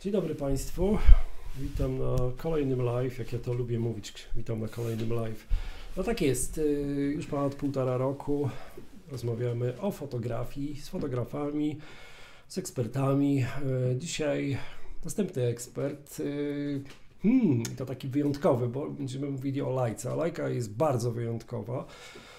Dzień dobry Państwu, witam na kolejnym live, jak ja to lubię mówić, witam na kolejnym live. No tak jest, już ponad 1,5 roku rozmawiamy o fotografii, z fotografami, z ekspertami. Dzisiaj następny ekspert, to taki wyjątkowy, bo będziemy mówili o Lajce, a Lajka jest bardzo wyjątkowa.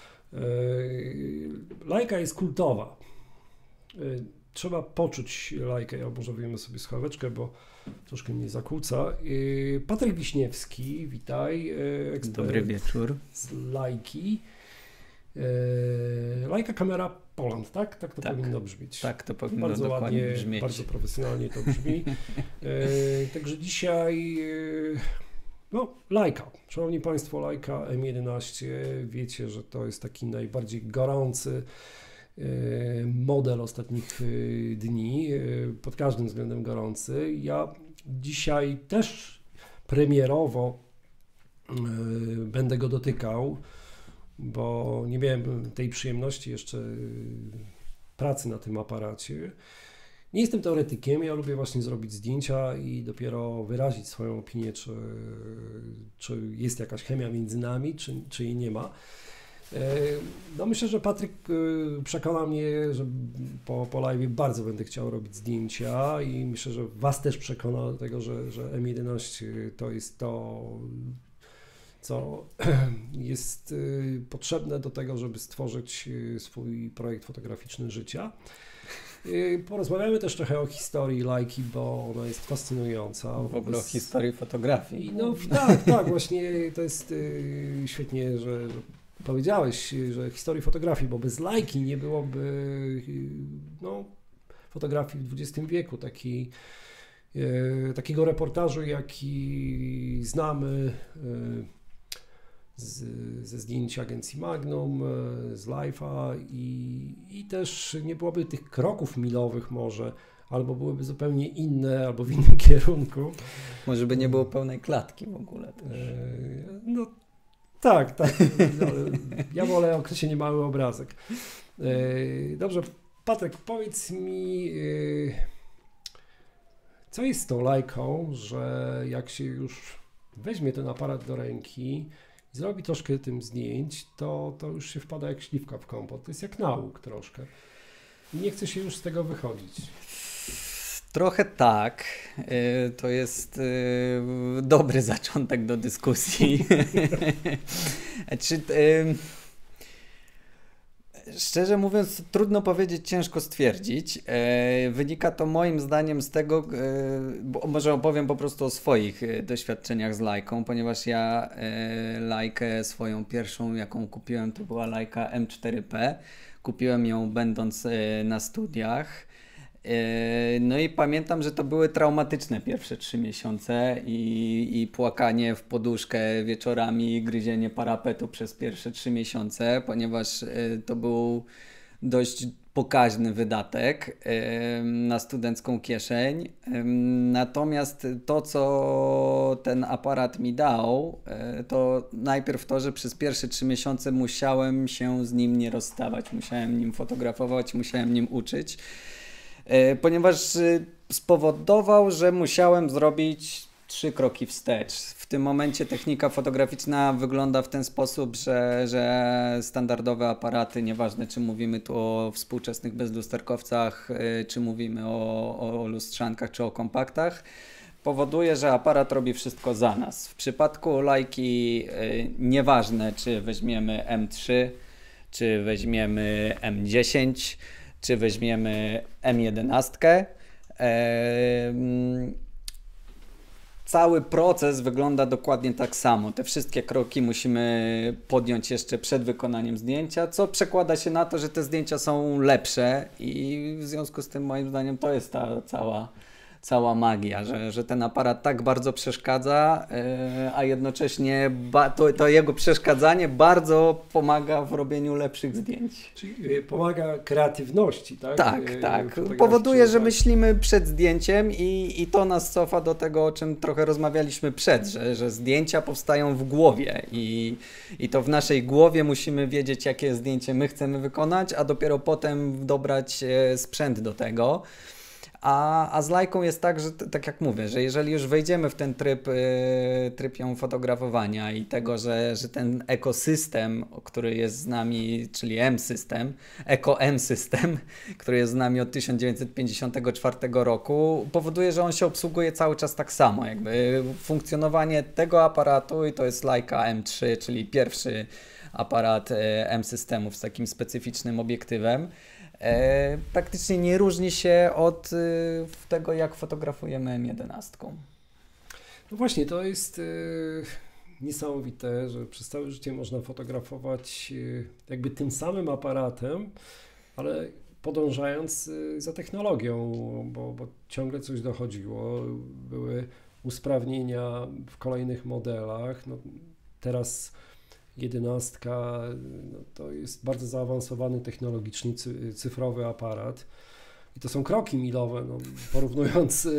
Lajka jest kultowa. Trzeba poczuć Lajkę, ja może wyjmę sobie słuchaweczkę, bo troszkę mnie zakłóca. Patryk Wiśniewski, witaj. Ekspert. Dobry wieczór. Z Lajki. Lajka Kamera Poland, tak? Tak to powinno brzmieć. Tak, to powinno bardzo dokładnie ładnie, brzmieć. bardzo profesjonalnie to brzmi. Także dzisiaj, Lajka. Szanowni Państwo, Lajka M11, wiecie, że to jest taki najbardziej gorący model ostatnich dni, pod każdym względem gorący. Ja dzisiaj też premierowo będę go dotykał, bo nie miałem tej przyjemności jeszcze pracy na tym aparacie. Nie jestem teoretykiem, ja lubię właśnie zrobić zdjęcia i dopiero wyrazić swoją opinię, czy jest jakaś chemia między nami, czy jej nie ma. No myślę, że Patryk przekona mnie, że po live bardzo będę chciał robić zdjęcia i myślę, że Was też przekona do tego, że M11 to jest to, co jest potrzebne do tego, żeby stworzyć swój projekt fotograficzny życia. Porozmawiamy też trochę o historii Lajki, bo ona jest fascynująca. W ogóle o historii fotografii. No tak, właśnie to jest świetnie, że powiedziałeś, że historii fotografii, bo bez Lajki nie byłoby fotografii w XX wieku, takiego reportażu, jaki znamy ze zdjęć agencji Magnum, z Life'a i też nie byłoby tych kroków milowych może, albo byłyby zupełnie inne, albo w innym kierunku. Może by nie było pełnej klatki w ogóle też. Tak, ale ja wolę określenie mały obrazek. Dobrze, Patryk, powiedz mi, co jest z tą Lajką, że jak się już weźmie ten aparat do ręki i zrobi troszkę tym zdjęć, to już się wpada jak śliwka w kompot. To jest jak nałóg troszkę. I nie chce się już z tego wychodzić. Trochę tak. To jest dobry zaczątek do dyskusji. Szczerze mówiąc, trudno powiedzieć, ciężko stwierdzić. Wynika to moim zdaniem z tego, bo może opowiem po prostu o swoich doświadczeniach z Lajką, ponieważ ja Lajkę swoją pierwszą, jaką kupiłem, to była Lajka M4P. Kupiłem ją będąc na studiach. No i pamiętam, że to były traumatyczne pierwsze 3 miesiące i płakanie w poduszkę wieczorami, gryzienie parapetu przez pierwsze 3 miesiące, ponieważ to był dość pokaźny wydatek na studencką kieszeń. Natomiast to, co ten aparat mi dał, to najpierw to, że przez pierwsze 3 miesiące musiałem się z nim nie rozstawać, musiałem nim fotografować, musiałem nim uczyć. Ponieważ spowodował, że musiałem zrobić 3 kroki wstecz. W tym momencie technika fotograficzna wygląda w ten sposób, że standardowe aparaty, nieważne czy mówimy tu o współczesnych bezlusterkowcach, czy mówimy o lustrzankach, czy o kompaktach, powoduje, że aparat robi wszystko za nas. W przypadku Lajki nieważne, czy weźmiemy M3, czy weźmiemy M10, czy weźmiemy M11, cały proces wygląda dokładnie tak samo. Te wszystkie kroki musimy podjąć jeszcze przed wykonaniem zdjęcia, co przekłada się na to, że te zdjęcia są lepsze i w związku z tym moim zdaniem to jest ta cała magia, że ten aparat tak bardzo przeszkadza, a jednocześnie to jego przeszkadzanie bardzo pomaga w robieniu lepszych zdjęć. Czyli pomaga kreatywności, tak? Tak. Powoduje, że myślimy przed zdjęciem i to nas cofa do tego, o czym trochę rozmawialiśmy że zdjęcia powstają w głowie i to w naszej głowie musimy wiedzieć, jakie zdjęcie my chcemy wykonać, a dopiero potem dobrać sprzęt do tego. A z Leiką jest tak, że tak jak mówię, że jeżeli już wejdziemy w ten tryb ją fotografowania i tego, że ten ekosystem, który jest z nami, czyli M-system, Eko-M-system, który jest z nami od 1954 roku, powoduje, że on się obsługuje cały czas tak samo. Jakby funkcjonowanie tego aparatu, i to jest Leica M3, czyli pierwszy aparat M-systemów z takim specyficznym obiektywem, praktycznie nie różni się od tego, jak fotografujemy M11. No właśnie, to jest niesamowite, że przez całe życie można fotografować jakby tym samym aparatem, ale podążając za technologią, bo ciągle coś dochodziło, były usprawnienia w kolejnych modelach. No, teraz 11 no, to jest bardzo zaawansowany technologicznie cyfrowy aparat i to są kroki milowe, no, porównując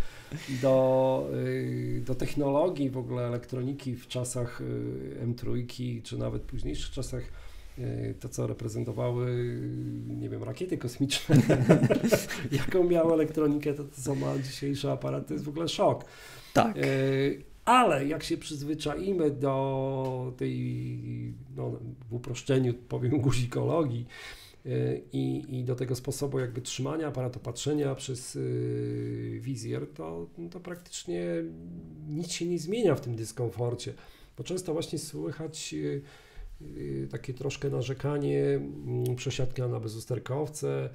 do technologii w ogóle elektroniki w czasach M3 czy nawet późniejszych czasach, to co reprezentowały, nie wiem, rakiety kosmiczne, jaką miały elektronikę, to co ma dzisiejszy aparat, to jest w ogóle szok. Tak. Ale jak się przyzwyczaimy do tej, no, w uproszczeniu powiem, guzikologii i do tego sposobu jakby trzymania aparatu, patrzenia przez wizjer, to praktycznie nic się nie zmienia w tym dyskomforcie, bo często właśnie słychać takie troszkę narzekanie, przesiadka na bezusterkowce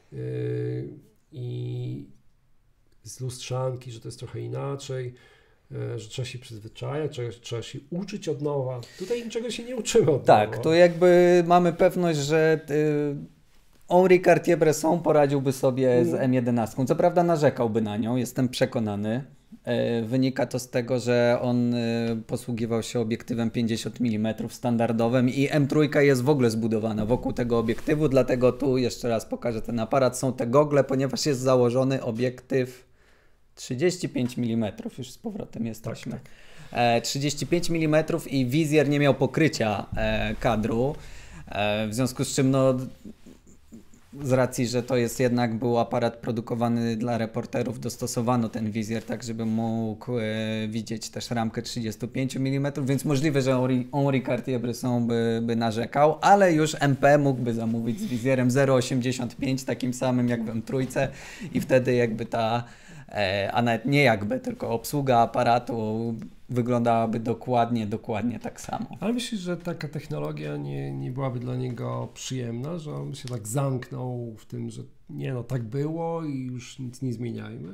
i z lustrzanki, że to jest trochę inaczej, że trzeba się przyzwyczajać, trzeba się uczyć od nowa. Tutaj niczego się nie uczymy od nowa. Tak, tu jakby mamy pewność, że Henri Cartier-Bresson poradziłby sobie z M11. Co prawda narzekałby na nią, jestem przekonany. Wynika to z tego, że on posługiwał się obiektywem 50 mm standardowym i M3 jest w ogóle zbudowana wokół tego obiektywu, dlatego tu jeszcze raz pokażę ten aparat. Są te gogle, ponieważ jest założony obiektyw 35 mm, już z powrotem jesteśmy. Tak. 35 mm i wizjer nie miał pokrycia kadru, w związku z czym no, z racji, że to jest jednak był aparat produkowany dla reporterów, dostosowano ten wizjer tak, żeby mógł widzieć też ramkę 35 mm, więc możliwe, że Henri Cartier-Bresson by narzekał, ale już MP mógłby zamówić z wizjerem 0,85, takim samym jak w M3 i wtedy jakby a nawet nie jakby, tylko obsługa aparatu wyglądałaby dokładnie tak samo. Ale myślisz, że taka technologia nie byłaby dla niego przyjemna, że on się tak zamknął w tym, że nie no, tak było i już nic nie zmieniajmy?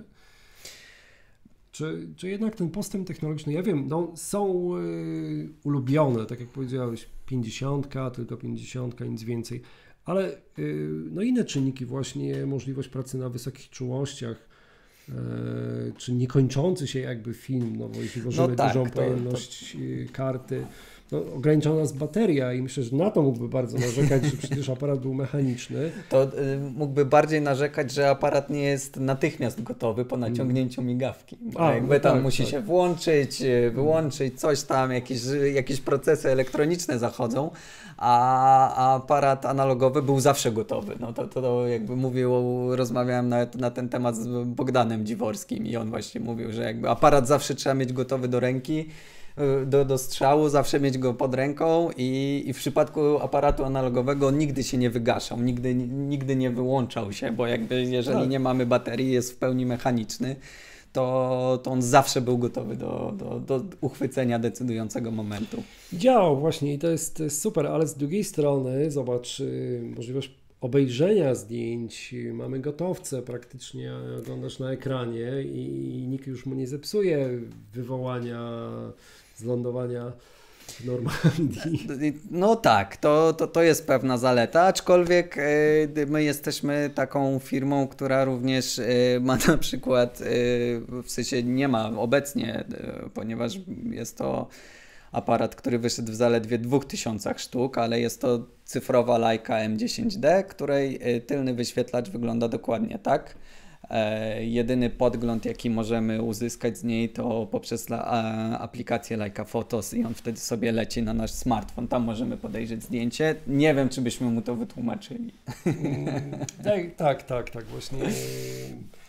Czy jednak ten postęp technologiczny, ja wiem, no, są ulubione, tak jak powiedziałeś, 50, tylko 50, nic więcej, ale no inne czynniki, właśnie możliwość pracy na wysokich czułościach, czy niekończący się jakby film, no bo jeśli włożymy dużą pojemność karty, no, ograniczona jest bateria i myślę, że na to mógłby bardzo narzekać, że przecież aparat był mechaniczny. To mógłby bardziej narzekać, że aparat nie jest natychmiast gotowy po naciągnięciu migawki. Bo jakby tam musi się włączyć, wyłączyć, coś tam, jakieś procesy elektroniczne zachodzą, a aparat analogowy był zawsze gotowy. No to jakby rozmawiałem na ten temat z Bogdanem Dziworskim i on właśnie mówił, że jakby aparat zawsze trzeba mieć gotowy do ręki, do strzału, zawsze mieć go pod ręką i w przypadku aparatu analogowego nigdy się nie wygaszał, nigdy nie wyłączał się, bo jakby jeżeli nie mamy baterii, jest w pełni mechaniczny, to on zawsze był gotowy do uchwycenia decydującego momentu. Działał właśnie i to jest super, ale z drugiej strony zobacz, możliwość obejrzenia zdjęć, mamy gotowce praktycznie, oglądasz na ekranie i nikt już mu nie zepsuje wywołania z lądowania w Normandii. No tak, to jest pewna zaleta, aczkolwiek my jesteśmy taką firmą, która również ma na przykład, w sensie nie ma obecnie, ponieważ jest to aparat, który wyszedł w zaledwie 2000 sztuk, ale jest to cyfrowa Leica M10D, której tylny wyświetlacz wygląda dokładnie tak. Jedyny podgląd, jaki możemy uzyskać z niej, to poprzez aplikację Leica Photos i on wtedy sobie leci na nasz smartfon. Tam możemy podejrzeć zdjęcie. Nie wiem, czy byśmy mu to wytłumaczyli. Tak, właśnie.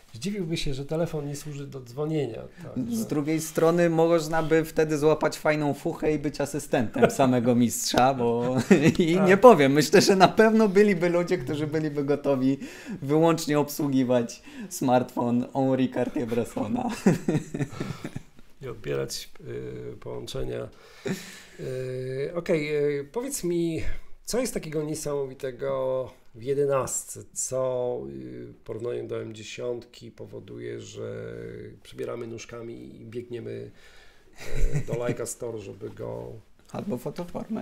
Zdziwiłby się, że telefon nie służy do dzwonienia. Tak, Z drugiej strony można by wtedy złapać fajną fuchę i być asystentem samego mistrza, bo i nie powiem, myślę, że na pewno byliby ludzie, którzy byliby gotowi wyłącznie obsługiwać smartfon Henri Cartier-Bressona. I odbierać połączenia. Okej, powiedz mi, co jest takiego niesamowitego w 11, co w porównaniu do M10 powoduje, że przybieramy nóżkami i biegniemy do Leica Store, żeby go... Albo fotoformę.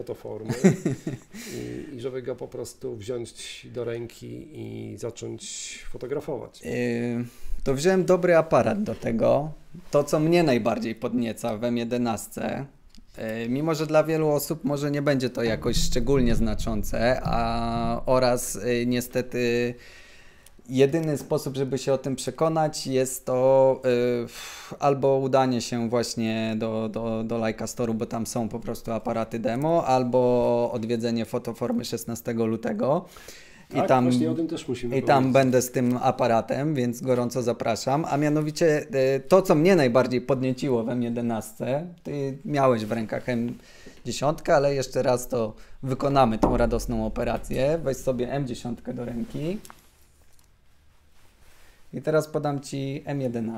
I żeby go po prostu wziąć do ręki i zacząć fotografować. To wziąłem dobry aparat do tego. To, co mnie najbardziej podnieca w M11, mimo że dla wielu osób może nie będzie to jakoś szczególnie znaczące, oraz niestety jedyny sposób, żeby się o tym przekonać, jest to albo udanie się właśnie do Leica Store'u, bo tam są po prostu aparaty demo, albo odwiedzenie fotoformy 16 lutego. Tak, właśnie o tym też musimy I tam będę z tym aparatem, więc gorąco zapraszam. A mianowicie to, co mnie najbardziej podnieciło w M11, ty miałeś w rękach M10, ale jeszcze raz to wykonamy tą radosną operację. Weź sobie M10 do ręki. I teraz podam Ci M11.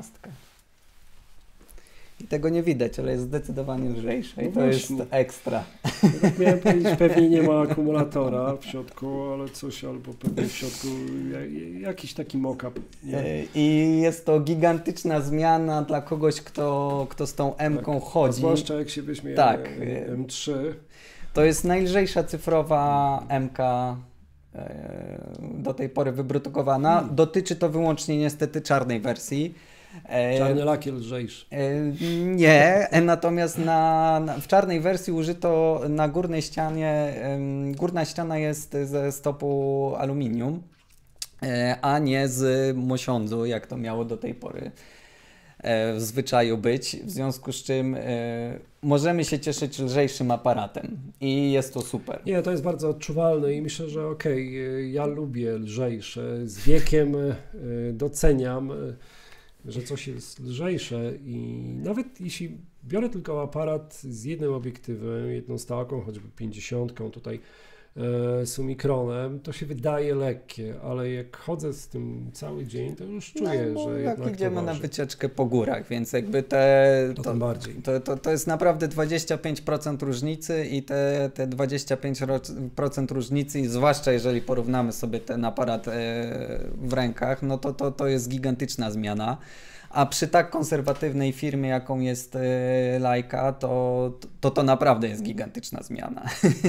I tego nie widać, ale jest zdecydowanie lżejsze i to jest ekstra. Tak miałem powiedzieć, pewnie nie ma akumulatora w środku, ale coś albo pewnie w środku jakiś taki mock-up. I jest to gigantyczna zmiana dla kogoś, kto z tą M-ką chodzi. A zwłaszcza jak się weźmie M3. To jest najlżejsza cyfrowa M-ka do tej pory wyprodukowana. Dotyczy to wyłącznie niestety czarnej wersji. Czarny lakier lżejszy. Nie, natomiast w czarnej wersji użyto na górnej ścianie, górna ściana jest ze stopu aluminium, a nie z mosiądzu, jak to miało do tej pory w zwyczaju być, w związku z czym możemy się cieszyć lżejszym aparatem i jest to super. Nie, to jest bardzo odczuwalne i myślę, że ja lubię lżejsze, z wiekiem doceniam, że coś jest lżejsze i nawet jeśli biorę tylko aparat z jednym obiektywem, jedną stałką, choćby 50, tutaj Summicronem, to się wydaje lekkie, ale jak chodzę z tym cały dzień, to już czuję, że jak jednak idziemy to na waży. wycieczkę po górach, więc jakby to jest naprawdę 25% różnicy i te 25% różnicy, zwłaszcza jeżeli porównamy sobie ten aparat w rękach, no to jest gigantyczna zmiana. A przy tak konserwatywnej firmie, jaką jest Leica, to naprawdę jest gigantyczna zmiana.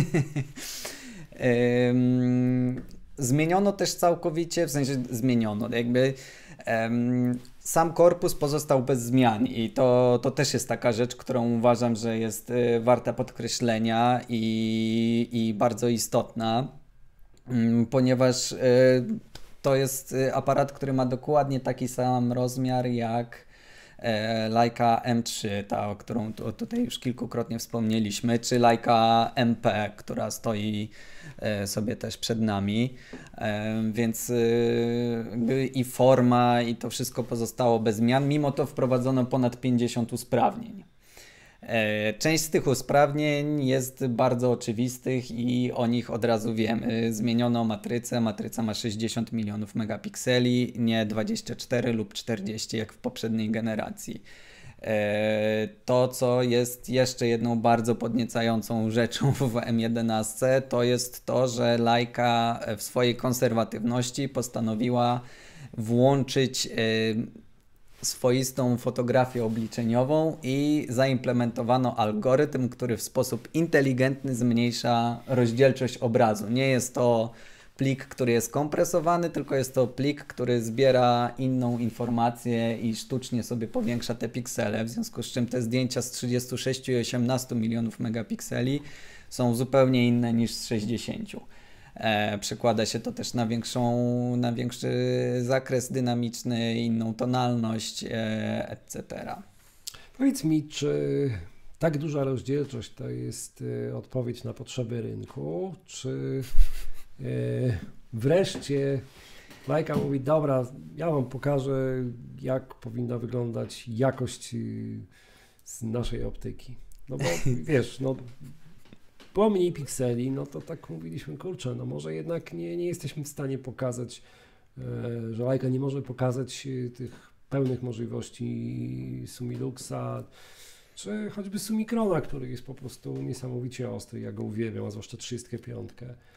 Zmieniono też całkowicie, w sensie zmieniono, jakby sam korpus pozostał bez zmian i to też jest taka rzecz, którą uważam, że jest warta podkreślenia i bardzo istotna, ponieważ to jest aparat, który ma dokładnie taki sam rozmiar jak Leica M3, ta, o którą tutaj już kilkukrotnie wspomnieliśmy, czy Leica MP, która stoi sobie też przed nami, więc i forma i to wszystko pozostało bez zmian, mimo to wprowadzono ponad 50 usprawnień. Część z tych usprawnień jest bardzo oczywistych i o nich od razu wiemy. Zmieniono matrycę, matryca ma 60 milionów megapikseli, nie 24 lub 40 jak w poprzedniej generacji. To, co jest jeszcze jedną bardzo podniecającą rzeczą w M11, to jest to, że Leica w swojej konserwatywności postanowiła włączyć swoistą fotografię obliczeniową i zaimplementowano algorytm, który w sposób inteligentny zmniejsza rozdzielczość obrazu. Nie jest to plik, który jest kompresowany, tylko jest to plik, który zbiera inną informację i sztucznie sobie powiększa te piksele, w związku z czym te zdjęcia z 36 i 18 milionów megapikseli są zupełnie inne niż z 60. Przekłada się to też na większy zakres dynamiczny, inną tonalność, etc. Powiedz mi, czy tak duża rozdzielczość to jest odpowiedź na potrzeby rynku, czy wreszcie Leica mówi, dobra, ja wam pokażę, jak powinna wyglądać jakość z naszej optyki. No bo wiesz, no było mniej pikseli, no to tak mówiliśmy, kurczę, no może jednak nie jesteśmy w stanie pokazać, że Leica nie może pokazać tych pełnych możliwości Sumiluxa, czy choćby Summicrona, który jest po prostu niesamowicie ostry, ja go uwielbiam, a zwłaszcza 35.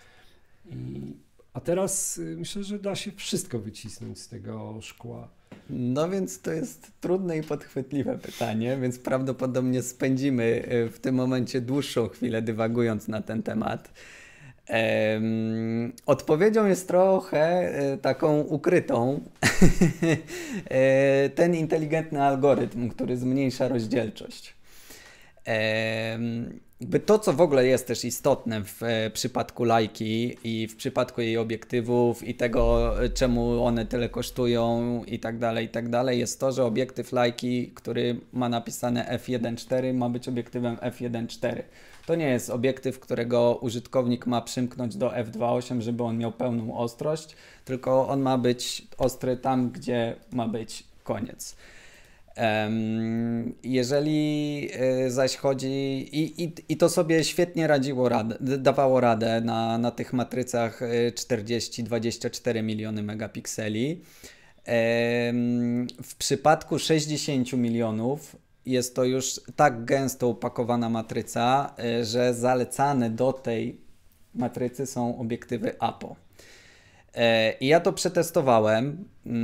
A teraz myślę, że da się wszystko wycisnąć z tego szkła. No więc to jest trudne i podchwytliwe pytanie, więc prawdopodobnie spędzimy w tym momencie dłuższą chwilę dywagując na ten temat. Odpowiedzią jest trochę taką ukrytą. Ten inteligentny algorytm, który zmniejsza rozdzielczość. To, co w ogóle jest też istotne w przypadku Leici i w przypadku jej obiektywów i tego, czemu one tyle kosztują i tak dalej, jest to, że obiektyw Leici, który ma napisane f1.4, ma być obiektywem f1.4. To nie jest obiektyw, którego użytkownik ma przymknąć do f2.8, żeby on miał pełną ostrość, tylko on ma być ostry tam, gdzie ma być koniec. Jeżeli zaś chodzi i to sobie świetnie dawało radę na tych matrycach 40-24 miliony megapikseli. W przypadku 60 milionów jest to już tak gęsto upakowana matryca, że zalecane do tej matrycy są obiektywy APO. I ja to przetestowałem,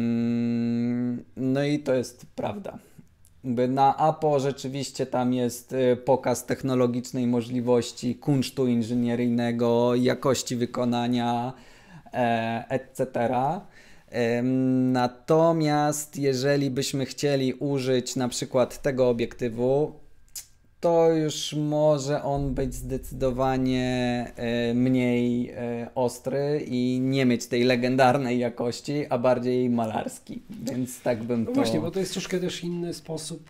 no i to jest prawda. Na APO rzeczywiście tam jest pokaz technologicznej możliwości, kunsztu inżynieryjnego, jakości wykonania, etc. Natomiast jeżeli byśmy chcieli użyć na przykład tego obiektywu, to już może on być zdecydowanie mniej ostry i nie mieć tej legendarnej jakości, a bardziej malarski. Więc tak bym no to... właśnie, bo to jest troszkę też inny sposób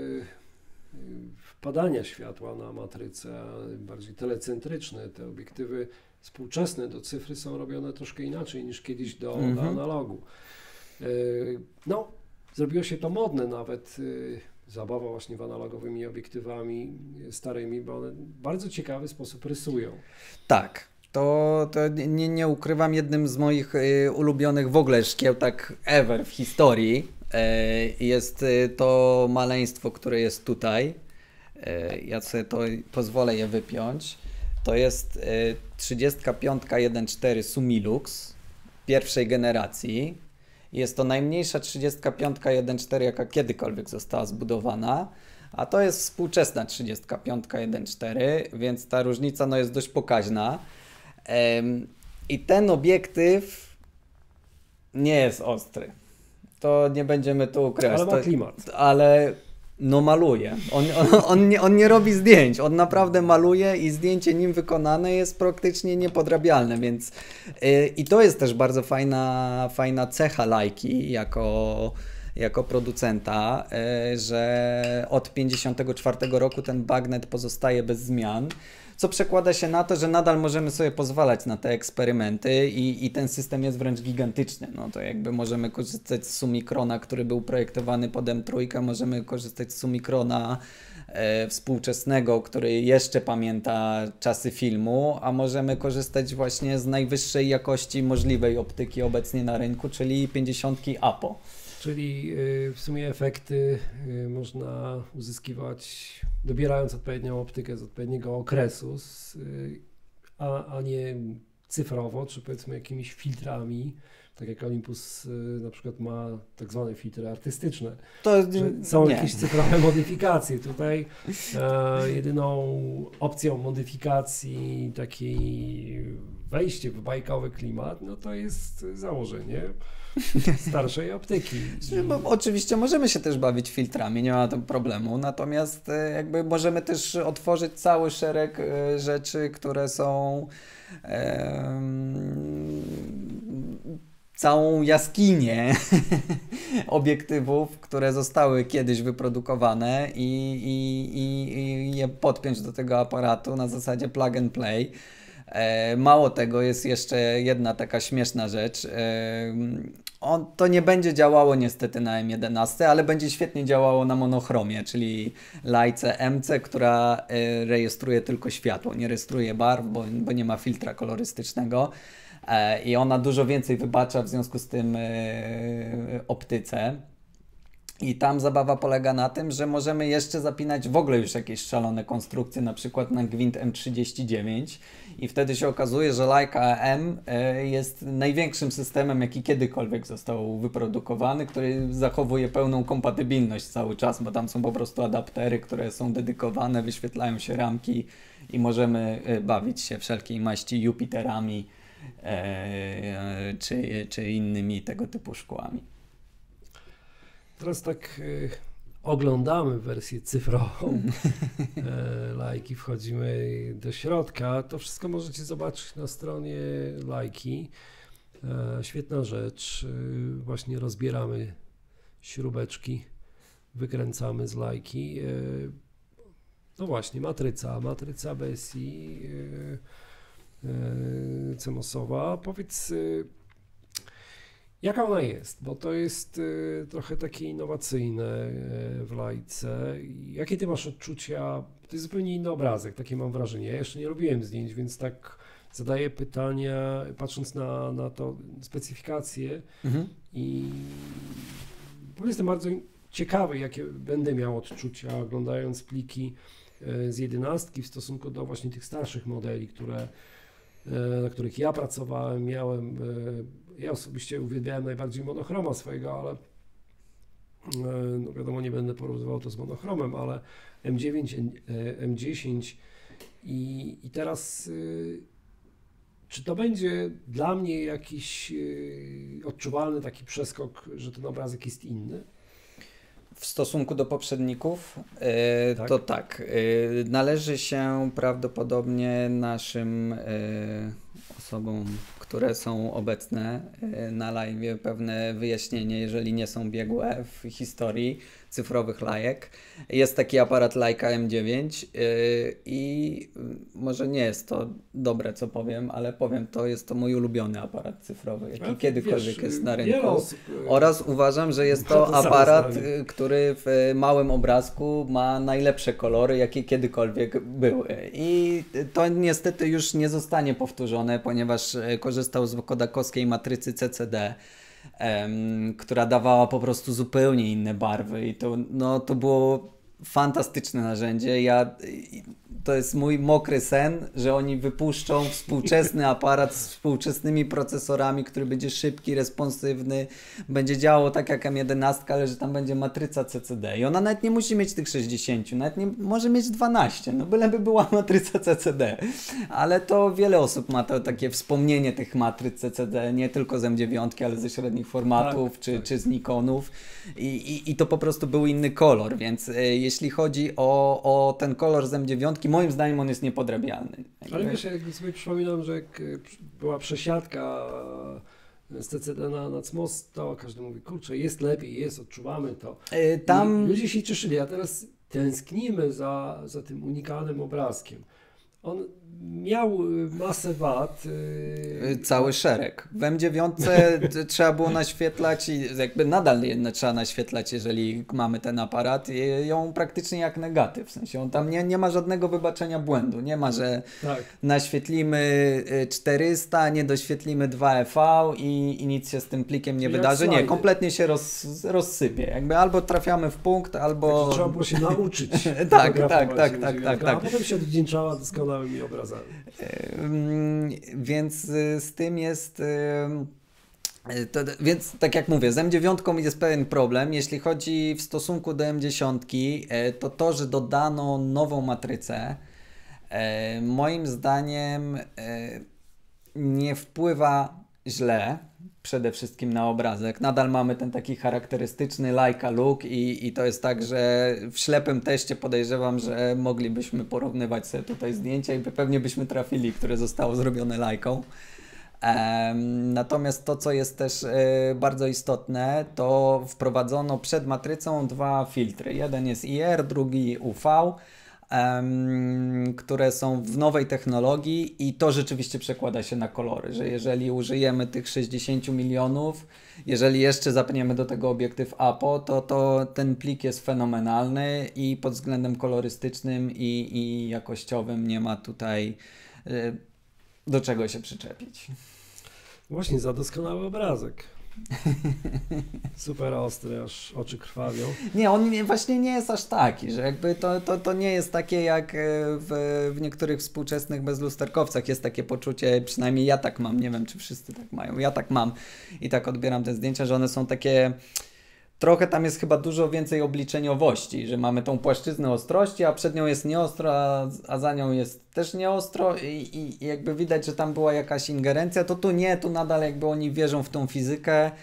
wpadania światła na matrycę, bardziej telecentryczny. Te obiektywy współczesne do cyfry są robione troszkę inaczej niż kiedyś do analogu. No, zrobiło się to modne nawet. Zabawa właśnie w analogowymi obiektywami starymi, bo one w bardzo ciekawy sposób rysują. Tak, to nie ukrywam, jednym z moich ulubionych w ogóle szkieł tak ever w historii jest to maleństwo, które jest tutaj. Ja sobie to pozwolę je wypiąć. To jest 35 1.4 Sumilux pierwszej generacji. Jest to najmniejsza 35 1.4, jaka kiedykolwiek została zbudowana, a to jest współczesna 35 1.4, więc ta różnica no, jest dość pokaźna. I ten obiektyw nie jest ostry. To nie będziemy tu ukrywać. Ale ma klimat. Ale no maluje. On nie robi zdjęć. On naprawdę maluje i zdjęcie nim wykonane jest praktycznie niepodrabialne, więc i to jest też bardzo fajna cecha Leici jako producenta, że od 1954 roku ten bagnet pozostaje bez zmian, co przekłada się na to, że nadal możemy sobie pozwalać na te eksperymenty i ten system jest wręcz gigantyczny. No to jakby możemy korzystać z Summicrona, który był projektowany pod M3, możemy korzystać z Summicrona współczesnego, który jeszcze pamięta czasy filmu, a możemy korzystać właśnie z najwyższej jakości możliwej optyki obecnie na rynku, czyli 50 APO. Czyli w sumie efekty można uzyskiwać dobierając odpowiednią optykę z odpowiedniego okresu, a nie cyfrowo, czy powiedzmy jakimiś filtrami, tak jak Olympus na przykład ma tak zwane filtry artystyczne. Są jakieś cyfrowe modyfikacje. Tutaj jedyną opcją modyfikacji takiej wejście w bajkowy klimat, no to jest założenie starszej optyki. Bo oczywiście możemy się też bawić filtrami, nie ma tam problemu, natomiast jakby możemy też otworzyć cały szereg rzeczy, które są całą jaskinię obiektywów, które zostały kiedyś wyprodukowane i je podpiąć do tego aparatu na zasadzie plug and play. Mało tego, jest jeszcze jedna taka śmieszna rzecz. To nie będzie działało niestety na M11, ale będzie świetnie działało na monochromie, czyli lajce MC, która rejestruje tylko światło, nie rejestruje barw, bo nie ma filtra kolorystycznego. I ona dużo więcej wybacza w związku z tym optyce. I tam zabawa polega na tym, że możemy jeszcze zapinać w ogóle już jakieś szalone konstrukcje, na przykład na gwint M39 i wtedy się okazuje, że Leica M jest największym systemem, jaki kiedykolwiek został wyprodukowany, który zachowuje pełną kompatybilność cały czas, bo tam są po prostu adaptery, które są dedykowane, wyświetlają się ramki i możemy bawić się wszelkiej maści Jupiterami czy innymi tego typu szkłami. Teraz tak oglądamy wersję cyfrową Lajki, wchodzimy do środka. To wszystko możecie zobaczyć na stronie Lajki. Świetna rzecz. Właśnie rozbieramy śrubeczki, wykręcamy z Lajki. No właśnie, matryca BSI CMOS-owa. Powiedz, jaka ona jest? Bo to jest trochę takie innowacyjne w Lajce. Jakie ty masz odczucia? To jest zupełnie inny obrazek, takie mam wrażenie. Ja jeszcze nie robiłem zdjęć, więc tak zadaję pytania, patrząc na to specyfikację i jestem bardzo ciekawy, jakie będę miał odczucia, oglądając pliki z 11 w stosunku do właśnie tych starszych modeli, na których ja pracowałem, miałem. Ja osobiście uwielbiałem najbardziej monochroma swojego, ale no wiadomo, nie będę porównywał to z monochromem, ale M9, M10 i teraz czy to będzie dla mnie jakiś odczuwalny taki przeskok, że ten obrazek jest inny? W stosunku do poprzedników, Tak? to tak. Należy się prawdopodobnie naszym osobom, które są obecne na live, pewne wyjaśnienie, jeżeli nie są biegłe w historii cyfrowych lajek. Jest taki aparat Leica M9 i może nie jest to dobre, co powiem, ale powiem to, jest to mój ulubiony aparat cyfrowy, jaki kiedykolwiek jest na rynku. Oraz uważam, że jest to aparat, który w małym obrazku ma najlepsze kolory, jakie kiedykolwiek były. I to niestety już nie zostanie powtórzone, ponieważ korzystał z kodakowskiej matrycy CCD, która dawała po prostu zupełnie inne barwy i to było fantastyczne narzędzie. To jest mój mokry sen, że oni wypuszczą współczesny aparat z współczesnymi procesorami, który będzie szybki, responsywny, będzie działał tak jak M11, ale że tam będzie matryca CCD i ona nawet nie musi mieć tych 60, nawet nie może mieć 12, no byleby była matryca CCD, ale to wiele osób ma to takie wspomnienie tych matryc CCD, nie tylko z M9, ale ze średnich formatów, tak. Czy z Nikonów i to po prostu był inny kolor, więc jeśli chodzi o ten kolor z M9, moim zdaniem on jest niepodrabialny. Ale wiesz, jak sobie przypominam, że jak była przesiadka z CCD na CMOS, to każdy mówi, kurczę, jest lepiej, odczuwamy to. I ludzie się cieszyli, a teraz tęsknimy za tym unikalnym obrazkiem. On miał masę wad. Cały szereg. W M9 trzeba było naświetlać i jakby nadal trzeba naświetlać, jeżeli mamy ten aparat, ją praktycznie jak negatyw. W sensie on tam nie ma żadnego wybaczenia błędu. Nie ma, że naświetlimy 400, nie doświetlimy 2EV i nic się z tym plikiem nie wydarzy. Nie, kompletnie się rozsypie. Jakby albo trafiamy w punkt, albo... Także trzeba było się nauczyć. tak. A potem się odwdzięczała doskonałymi obrazami. Więc z tym jest... Więc tak jak mówię, z M9 jest pewien problem. Jeśli chodzi w stosunku do M10, to, że dodano nową matrycę, moim zdaniem nie wpływa źle przede wszystkim na obrazek. Nadal mamy ten taki charakterystyczny Leica look i to jest tak, że w ślepym teście podejrzewam, że moglibyśmy porównywać sobie tutaj zdjęcia i pewnie byśmy trafili, które zostało zrobione Leicą. Natomiast to, co jest też bardzo istotne, to wprowadzono przed matrycą dwa filtry. Jeden jest IR, drugi UV. które są w nowej technologii i to rzeczywiście przekłada się na kolory, że jeżeli użyjemy tych 60 milionów, jeżeli jeszcze zapniemy do tego obiektyw APO, to ten plik jest fenomenalny i pod względem kolorystycznym i jakościowym nie ma tutaj do czego się przyczepić. Właśnie, za doskonały obrazek. Super ostry, aż oczy krwawią. Nie, on właśnie nie jest aż taki, że jakby to nie jest takie jak w niektórych współczesnych bezlusterkowcach. Jest takie poczucie, przynajmniej ja tak mam, nie wiem czy wszyscy tak mają, ja tak mam i tak odbieram te zdjęcia, że one są takie... Trochę tam jest chyba dużo więcej obliczeniowości, że mamy tą płaszczyznę ostrości, a przed nią jest nieostro, a za nią jest też nieostro i jakby widać, że tam była jakaś ingerencja, to tu nie, tu nadal jakby oni wierzą w tą fizykę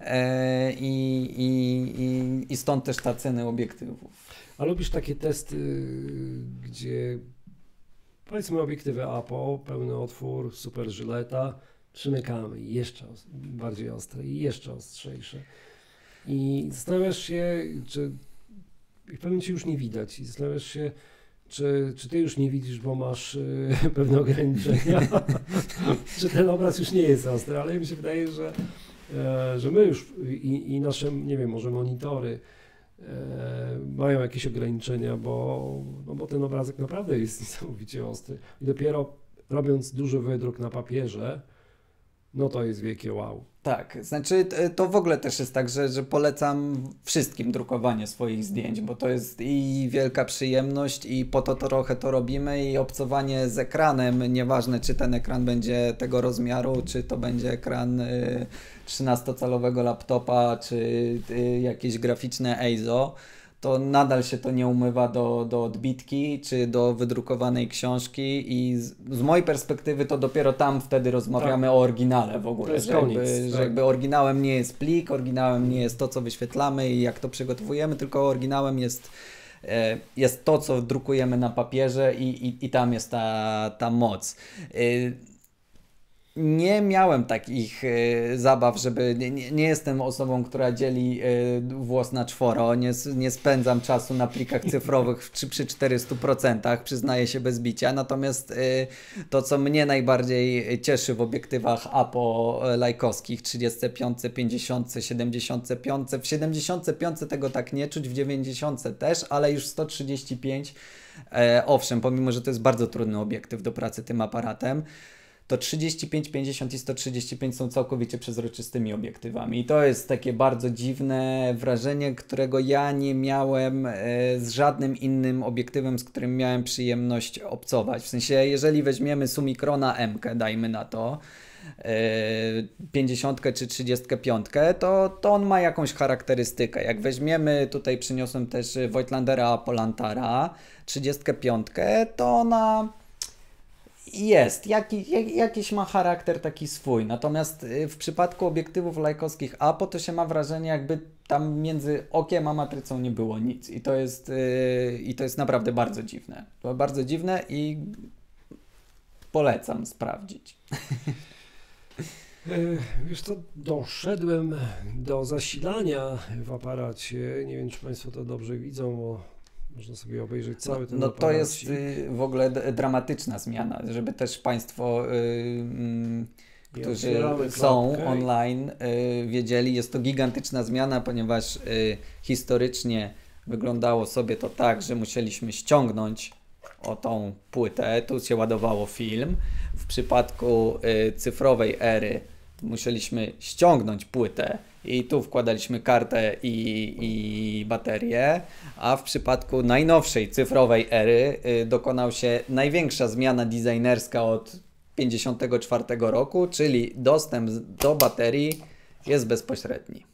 i stąd też ta ceny obiektywów. A lubisz takie testy, gdzie powiedzmy obiektywy APO, pełny otwór, super żyleta, przymykamy jeszcze bardziej ostre i jeszcze ostrzejsze. I zastanawiasz się, czy w pewnym momencie już nie widać i zastanawiasz się, czy ty już nie widzisz, bo masz pewne ograniczenia, czy ten obraz już nie jest ostry, ale mi się wydaje, że my już i nasze, nie wiem, może monitory mają jakieś ograniczenia, bo ten obrazek naprawdę jest niesamowicie ostry i dopiero robiąc duży wydruk na papierze, no to jest wielkie wow. Tak, znaczy to w ogóle też jest tak, że polecam wszystkim drukowanie swoich zdjęć, bo to jest i wielka przyjemność i po to trochę to robimy i obcowanie z ekranem, nieważne czy ten ekran będzie tego rozmiaru, czy to będzie ekran 13-calowego laptopa, czy jakieś graficzne EIZO, to nadal się to nie umywa do odbitki, czy do wydrukowanej książki i z mojej perspektywy to dopiero tam wtedy rozmawiamy o oryginale w ogóle, że jakby oryginałem nie jest plik, oryginałem nie jest to, co wyświetlamy i jak to przygotowujemy, tylko oryginałem jest to, co drukujemy na papierze i tam jest ta moc. Nie miałem takich zabaw, żeby... Nie jestem osobą, która dzieli włos na czworo. Nie spędzam czasu na plikach cyfrowych przy 400%, przyznaję się bez bicia. Natomiast to, co mnie najbardziej cieszy w obiektywach APO lajkowskich, 35, 50, 75. W 75 tego tak nie czuć, w 90 też, ale już 135. Owszem, pomimo, że to jest bardzo trudny obiektyw do pracy tym aparatem, to 35, 50 i 135 są całkowicie przezroczystymi obiektywami. I to jest takie bardzo dziwne wrażenie, którego ja nie miałem z żadnym innym obiektywem, z którym miałem przyjemność obcować. W sensie, jeżeli weźmiemy Summicrona M-kę, dajmy na to, 50 czy 35, to on ma jakąś charakterystykę. Jak weźmiemy, tutaj przyniosłem też Voigtlandera Apollantara, 35, to ona... Jest, jakiś ma charakter taki swój, natomiast w przypadku obiektywów lajkowskich APO to się ma wrażenie, jakby tam między okiem a matrycą nie było nic i to jest naprawdę bardzo dziwne. To bardzo dziwne i polecam sprawdzić. Wiesz co, doszedłem do zasilania w aparacie, nie wiem czy Państwo to dobrze widzą, bo można sobie obejrzeć cały ten aparat. To jest w ogóle dramatyczna zmiana, żeby też Państwo, którzy są online, wiedzieli. Jest to gigantyczna zmiana, ponieważ historycznie wyglądało sobie to tak, że musieliśmy ściągnąć tą płytę, tu się ładowało film. W przypadku cyfrowej ery musieliśmy ściągnąć płytę i tu wkładaliśmy kartę i baterię, a w przypadku najnowszej cyfrowej ery dokonał się największa zmiana designerska od 1954 roku, czyli dostęp do baterii jest bezpośredni.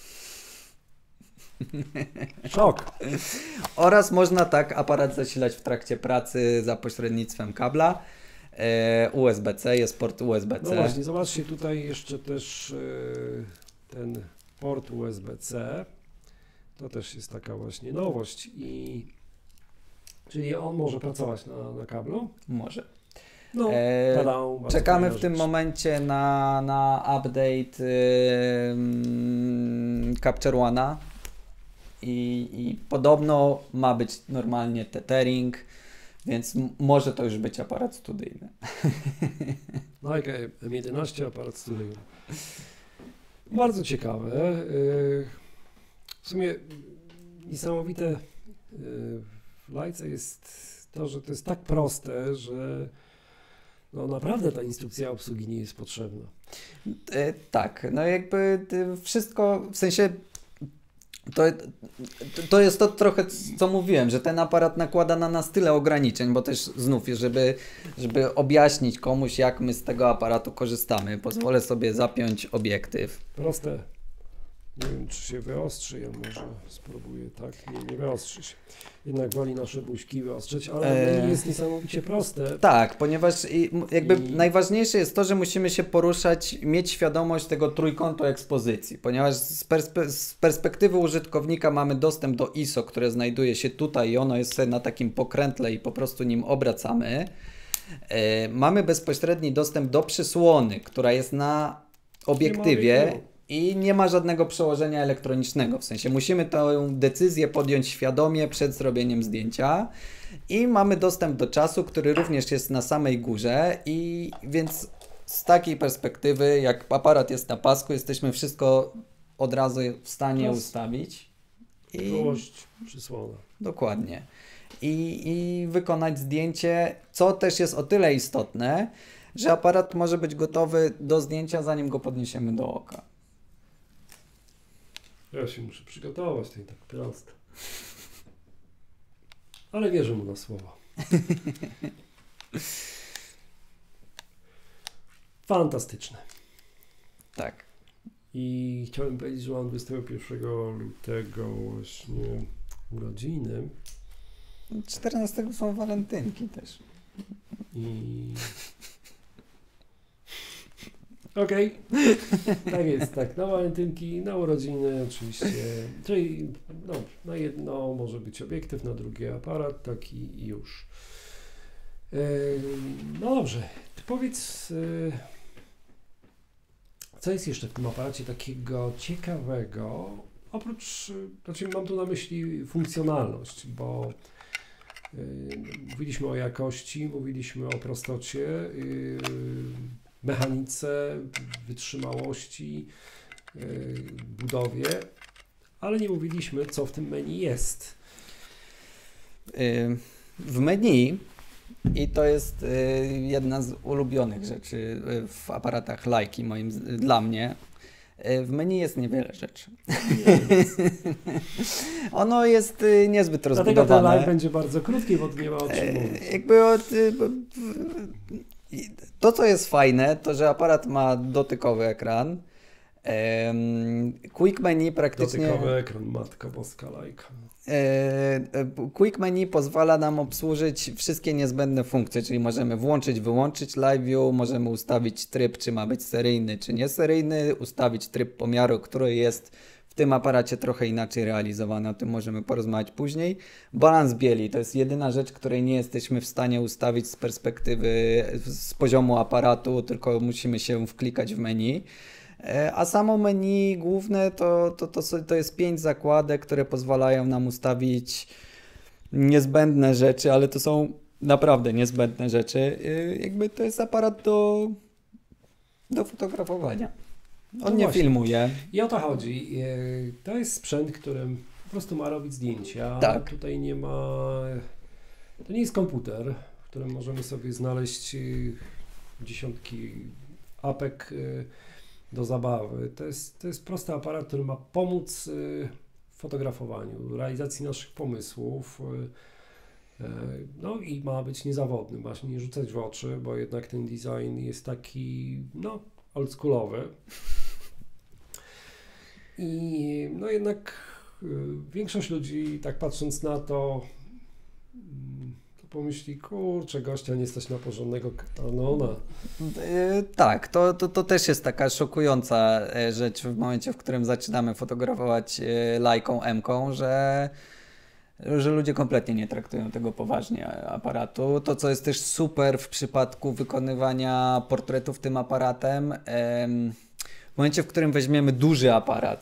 Szok! Oraz można tak aparat zasilać w trakcie pracy za pośrednictwem kabla. USB-C, jest port USB-C. No właśnie, zobaczcie tutaj jeszcze też ten port USB-C. To też jest taka właśnie nowość. Czyli on może pracować na kablu? Może. No, czekamy w tym momencie na update Capture One'a i podobno ma być normalnie tethering. Więc może to już być aparat studyjny. Leica M11, aparat studyjny. Bardzo ciekawe. W sumie niesamowite w Leice jest to, że to jest tak proste, że no naprawdę ta instrukcja obsługi nie jest potrzebna. Tak, no jakby wszystko, w sensie to jest to trochę, co mówiłem, że ten aparat nakłada na nas tyle ograniczeń, bo też znów, żeby objaśnić komuś, jak my z tego aparatu korzystamy, pozwolę sobie zapiąć obiektyw. Proste. Nie wiem, czy się wyostrzy, ja może spróbuję, tak? Nie wyostrzy się. Jednak woli nasze buźki wyostrzyć, ale jest niesamowicie proste. Tak, ponieważ najważniejsze jest to, że musimy się poruszać, mieć świadomość tego trójkątu ekspozycji, ponieważ z perspektywy użytkownika mamy dostęp do ISO, które znajduje się tutaj i ono jest sobie na takim pokrętle i po prostu nim obracamy. Mamy bezpośredni dostęp do przysłony, która jest na obiektywie. I nie ma żadnego przełożenia elektronicznego, w sensie musimy tę decyzję podjąć świadomie przed zrobieniem zdjęcia i mamy dostęp do czasu, który również jest na samej górze i więc z takiej perspektywy, jak aparat jest na pasku, jesteśmy wszystko od razu w stanie ustawić. Czułość przysłona. Dokładnie. I wykonać zdjęcie, co też jest o tyle istotne, że aparat może być gotowy do zdjęcia, zanim go podniesiemy do oka. Ja się muszę przygotować, to nie tak proste. Ale wierzę mu na słowo. Fantastyczne. Tak. I chciałem powiedzieć, że mam 21 lutego właśnie urodziny. 14 są walentynki też. I... Okej, tak jest, tak, na walentynki, na urodziny oczywiście, czyli no, na jedno może być obiektyw, na drugie aparat, taki i już. No dobrze, ty powiedz, co jest jeszcze w tym aparacie takiego ciekawego, oprócz, znaczy mam tu na myśli funkcjonalność, bo mówiliśmy o jakości, mówiliśmy o prostocie, mechanice, wytrzymałości, budowie, ale nie mówiliśmy, co w tym menu jest. W menu, i to jest jedna z ulubionych rzeczy w aparatach Leica, dla mnie, w menu jest niewiele rzeczy. Ono jest niezbyt rozbudowane. Dlatego ten live będzie bardzo krótki, bo nie ma o czym mówić. To, co jest fajne, to że aparat ma dotykowy ekran. Quick menu praktycznie... Dotykowy ekran, Matka Boska Leica. Quick menu pozwala nam obsłużyć wszystkie niezbędne funkcje, czyli możemy włączyć, wyłączyć live view, możemy ustawić tryb, czy ma być seryjny, czy nieseryjny, ustawić tryb pomiaru, który jest w tym aparacie trochę inaczej realizowany, o tym możemy porozmawiać później. Balans bieli to jest jedyna rzecz, której nie jesteśmy w stanie ustawić z perspektywy, z poziomu aparatu, tylko musimy się wklikać w menu. A samo menu główne to jest 5 zakładek, które pozwalają nam ustawić niezbędne rzeczy, ale to są naprawdę niezbędne rzeczy. Jakby to jest aparat do fotografowania. On nie filmuje. I o to chodzi. To jest sprzęt, którym po prostu ma robić zdjęcia. Tak. Tutaj nie ma... To nie jest komputer, w którym możemy sobie znaleźć dziesiątki apek do zabawy. To jest prosty aparat, który ma pomóc w fotografowaniu, realizacji naszych pomysłów. No i ma być niezawodny, ma się nie rzucać w oczy, bo jednak ten design jest taki, no, oldschoolowy. I no jednak większość ludzi, tak patrząc na to pomyśli, kurczę, gościa nie stać na porządnego Canona. Tak, to też jest taka szokująca rzecz w momencie, w którym zaczynamy fotografować Leiką M-ką, że ludzie kompletnie nie traktują tego poważnie aparatu. To, co jest też super w przypadku wykonywania portretów tym aparatem, w momencie, w którym weźmiemy duży aparat,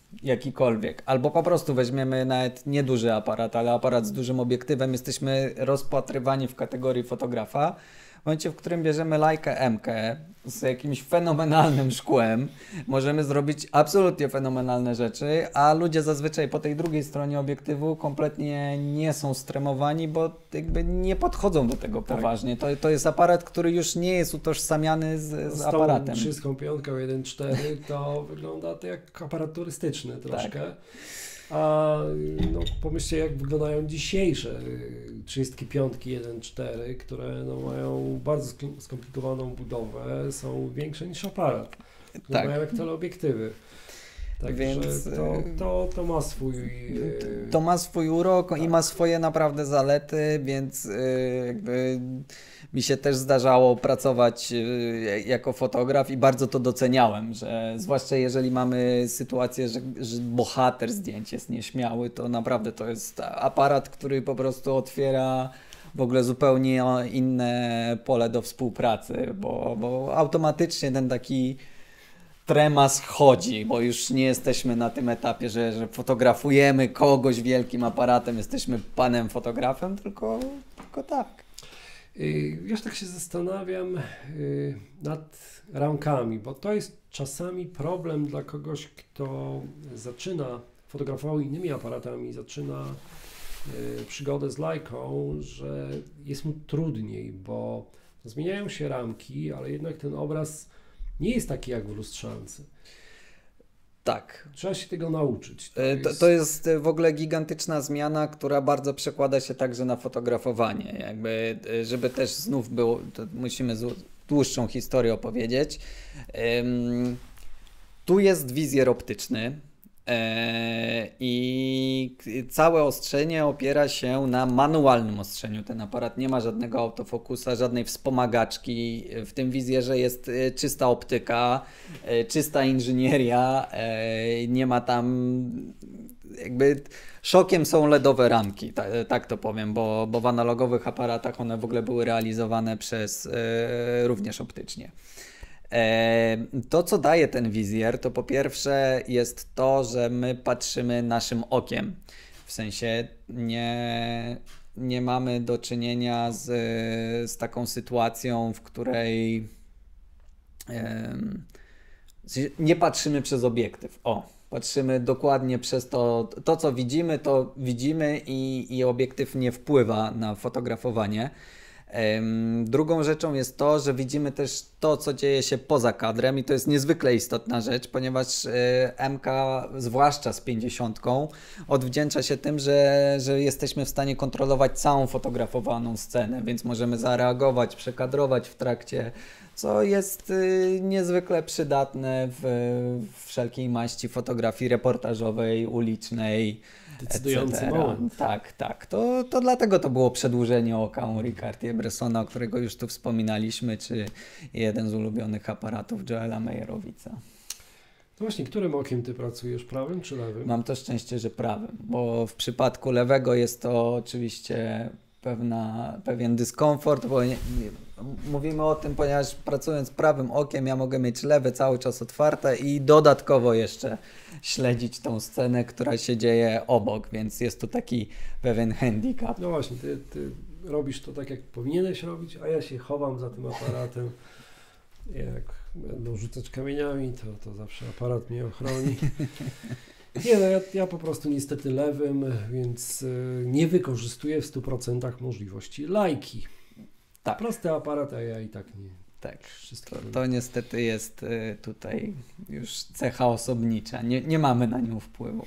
jakikolwiek, albo po prostu weźmiemy nawet nieduży aparat, ale aparat z dużym obiektywem, jesteśmy rozpatrywani w kategorii fotografa. W momencie, w którym bierzemy Leica M z jakimś fenomenalnym szkłem, możemy zrobić absolutnie fenomenalne rzeczy, a ludzie zazwyczaj po tej drugiej stronie obiektywu kompletnie nie są stremowani, bo jakby nie podchodzą do tego poważnie. To jest aparat, który już nie jest utożsamiany z aparatem. Z tą 35 1.4 to wygląda to jak aparat turystyczny troszkę. Tak. A no, pomyślcie, jak wyglądają dzisiejsze 35 1.4, które no, mają bardzo skomplikowaną budowę, są większe niż aparat. Tak. Mają jak teleobiektywy. Także więc to ma swój... To ma swój urok i ma swoje naprawdę zalety, więc jakby mi się też zdarzało pracować jako fotograf i bardzo to doceniałem, że zwłaszcza jeżeli mamy sytuację, że bohater zdjęć jest nieśmiały, to naprawdę to jest aparat, który po prostu otwiera w ogóle zupełnie inne pole do współpracy, bo automatycznie ten taki tremas chodzi, bo już nie jesteśmy na tym etapie, że fotografujemy kogoś wielkim aparatem, jesteśmy panem fotografem, tylko tak. Wiesz, tak się zastanawiam nad ramkami, bo to jest czasami problem dla kogoś, kto zaczyna fotografował innymi aparatami, zaczyna przygodę z Leiką, że jest mu trudniej, bo zmieniają się ramki, ale jednak ten obraz nie jest taki jak w lustrzance. Tak. Trzeba się tego nauczyć. To jest w ogóle gigantyczna zmiana, która bardzo przekłada się także na fotografowanie. Jakby, żeby też znów było, to musimy dłuższą historię opowiedzieć. Tu jest wizjer optyczny. I całe ostrzenie opiera się na manualnym ostrzeniu. Ten aparat nie ma żadnego autofokusa, żadnej wspomagaczki. W tym wizjerze jest czysta optyka, czysta inżynieria. Nie ma tam jakby... Szokiem są LEDowe ramki, tak to powiem, bo w analogowych aparatach one w ogóle były realizowane przez również optycznie. To, co daje ten wizjer, to po pierwsze jest to, że my patrzymy naszym okiem. W sensie nie mamy do czynienia z taką sytuacją, w której nie patrzymy przez obiektyw. Patrzymy dokładnie przez to co widzimy, to widzimy i obiektyw nie wpływa na fotografowanie. Drugą rzeczą jest to, że widzimy też to, co dzieje się poza kadrem i to jest niezwykle istotna rzecz, ponieważ MK, zwłaszcza z 50, odwdzięcza się tym, że jesteśmy w stanie kontrolować całą fotografowaną scenę, więc możemy zareagować, przekadrować w trakcie, co jest niezwykle przydatne w wszelkiej maści fotografii reportażowej, ulicznej, decydujący moment. Tak. To dlatego to było przedłużenie oka Henri Cartier-Bressona, o którego już tu wspominaliśmy, czy jeden z ulubionych aparatów Joela Meyerowitza. To właśnie, którym okiem ty pracujesz? Prawym czy lewym? Mam to szczęście, że prawym, bo w przypadku lewego jest to oczywiście pewien dyskomfort, bo mówimy o tym, ponieważ pracując prawym okiem ja mogę mieć lewe cały czas otwarte i dodatkowo jeszcze śledzić tą scenę, która się dzieje obok, więc jest to taki pewien handicap. No właśnie, ty robisz to tak, jak powinieneś robić, a ja się chowam za tym aparatem. Jak będą rzucać kamieniami, to zawsze aparat mnie ochroni. Nie, no ja po prostu niestety lewym, więc nie wykorzystuję w 100% możliwości Leiki. Tak. Prosty aparat, a ja i tak nie. Tak, to niestety jest tutaj już cecha osobnicza. Nie mamy na nią wpływu.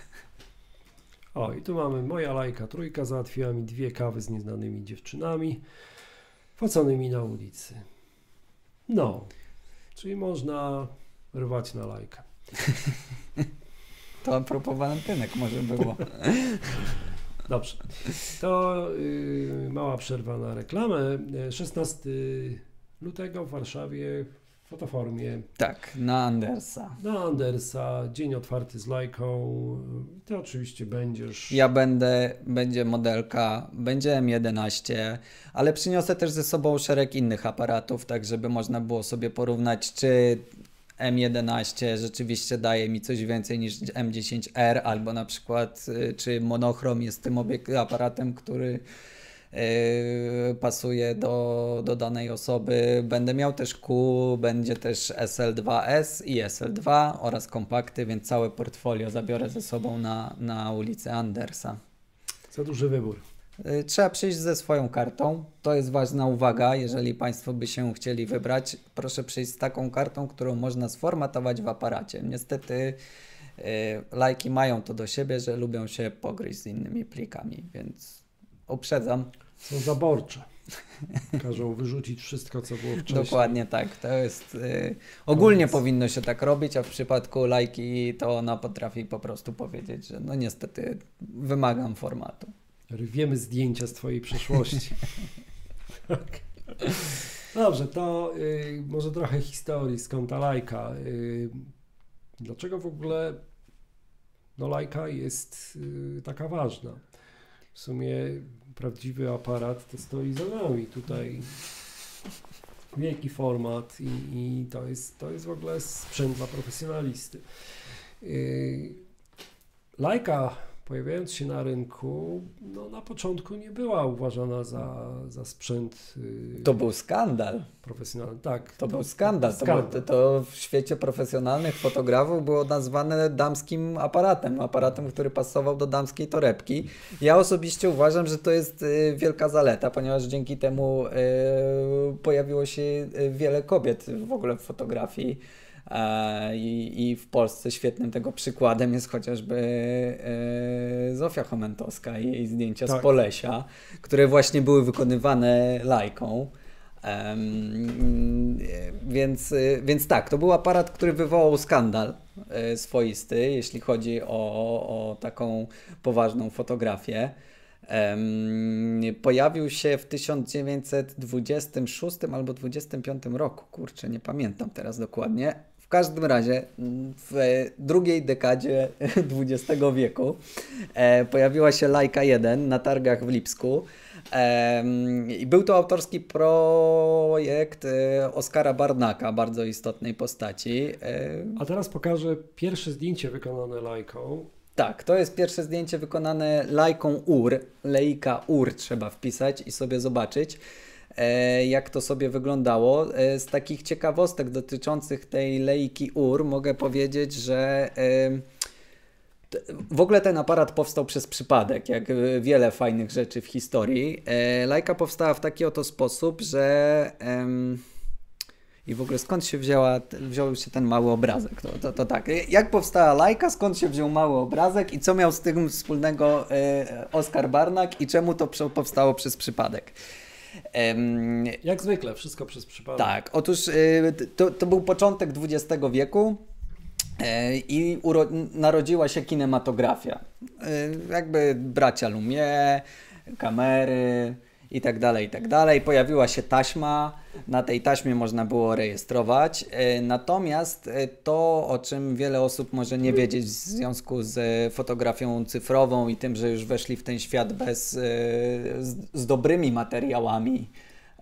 O, i tu mamy moja Leica trójka, załatwiła mi 2 kawy z nieznanymi dziewczynami płaconymi na ulicy. No, czyli można rwać na Leica. To a propos walentynek może było. Dobrze. To mała przerwa na reklamę. 16 lutego w Warszawie w Fotoformie. Tak, na Andersa. Na Andersa, dzień otwarty z Leiką. Ty oczywiście będziesz. Ja będzie modelka, będzie M11, ale przyniosę też ze sobą szereg innych aparatów, tak żeby można było sobie porównać, czy M11 rzeczywiście daje mi coś więcej niż M10R, albo na przykład czy monochrom jest tym aparatem, który pasuje do danej osoby. Będę miał też Q, będzie też SL2S i SL2 oraz kompakty, więc całe portfolio zabiorę ze sobą na ulicę Andersa. Za duży wybór. Trzeba przyjść ze swoją kartą. To jest ważna uwaga. Jeżeli Państwo by się chcieli wybrać, proszę przyjść z taką kartą, którą można sformatować w aparacie. Niestety lajki mają to do siebie, że lubią się pogryźć z innymi plikami, więc uprzedzam. Są zaborcze. Każą wyrzucić wszystko, co było wcześniej. Dokładnie tak. To jest ogólnie powinno się tak robić, a w przypadku lajki to ona potrafi po prostu powiedzieć, że no niestety wymagam formatu. Rwiemy zdjęcia z Twojej przeszłości. Dobrze, to może trochę historii, skąd ta lajka. Dlaczego w ogóle lajka jest taka ważna? W sumie prawdziwy aparat to stoi za nami. Tutaj wielki format i to jest w ogóle sprzęt dla profesjonalisty. Lajka, pojawiając się na rynku, na początku nie była uważana za sprzęt to był skandal. Profesjonalny. Tak. To był skandal. To w świecie profesjonalnych fotografów było nazwane damskim aparatem, który pasował do damskiej torebki. Ja osobiście uważam, że to jest wielka zaleta, ponieważ dzięki temu pojawiło się wiele kobiet w ogóle w fotografii. I w Polsce świetnym tego przykładem jest chociażby Zofia Chomentowska i jej zdjęcia z Polesia, które właśnie były wykonywane lajką. Więc tak, to był aparat, który wywołał skandal swoisty, jeśli chodzi o taką poważną fotografię. Pojawił się w 1926 albo 25 roku, kurczę, nie pamiętam teraz dokładnie. W każdym razie w drugiej dekadzie XX wieku pojawiła się Leica 1 na targach w Lipsku. I był to autorski projekt Oskara Barnaka, bardzo istotnej postaci. A teraz pokażę pierwsze zdjęcie wykonane Leiką. Tak, to jest pierwsze zdjęcie wykonane Leiką UR. Leica UR trzeba wpisać i sobie zobaczyć, jak to sobie wyglądało. Z takich ciekawostek dotyczących tej Leiki UR mogę powiedzieć, że w ogóle ten aparat powstał przez przypadek, jak wiele fajnych rzeczy w historii. Leica powstała w taki oto sposób, że... I w ogóle skąd się wziął się ten mały obrazek? To tak. Jak powstała Leica, skąd się wziął mały obrazek i co miał z tym wspólnego Oskar Barnak i czemu to powstało przez przypadek? Jak zwykle, wszystko przez przypadek. Tak, otóż to był początek XX wieku i narodziła się kinematografia. Jakby bracia Lumière, kamery i tak dalej, i tak dalej. Pojawiła się taśma, na tej taśmie można było rejestrować. Natomiast to, o czym wiele osób może nie wiedzieć w związku z fotografią cyfrową i tym, że już weszli w ten świat z dobrymi materiałami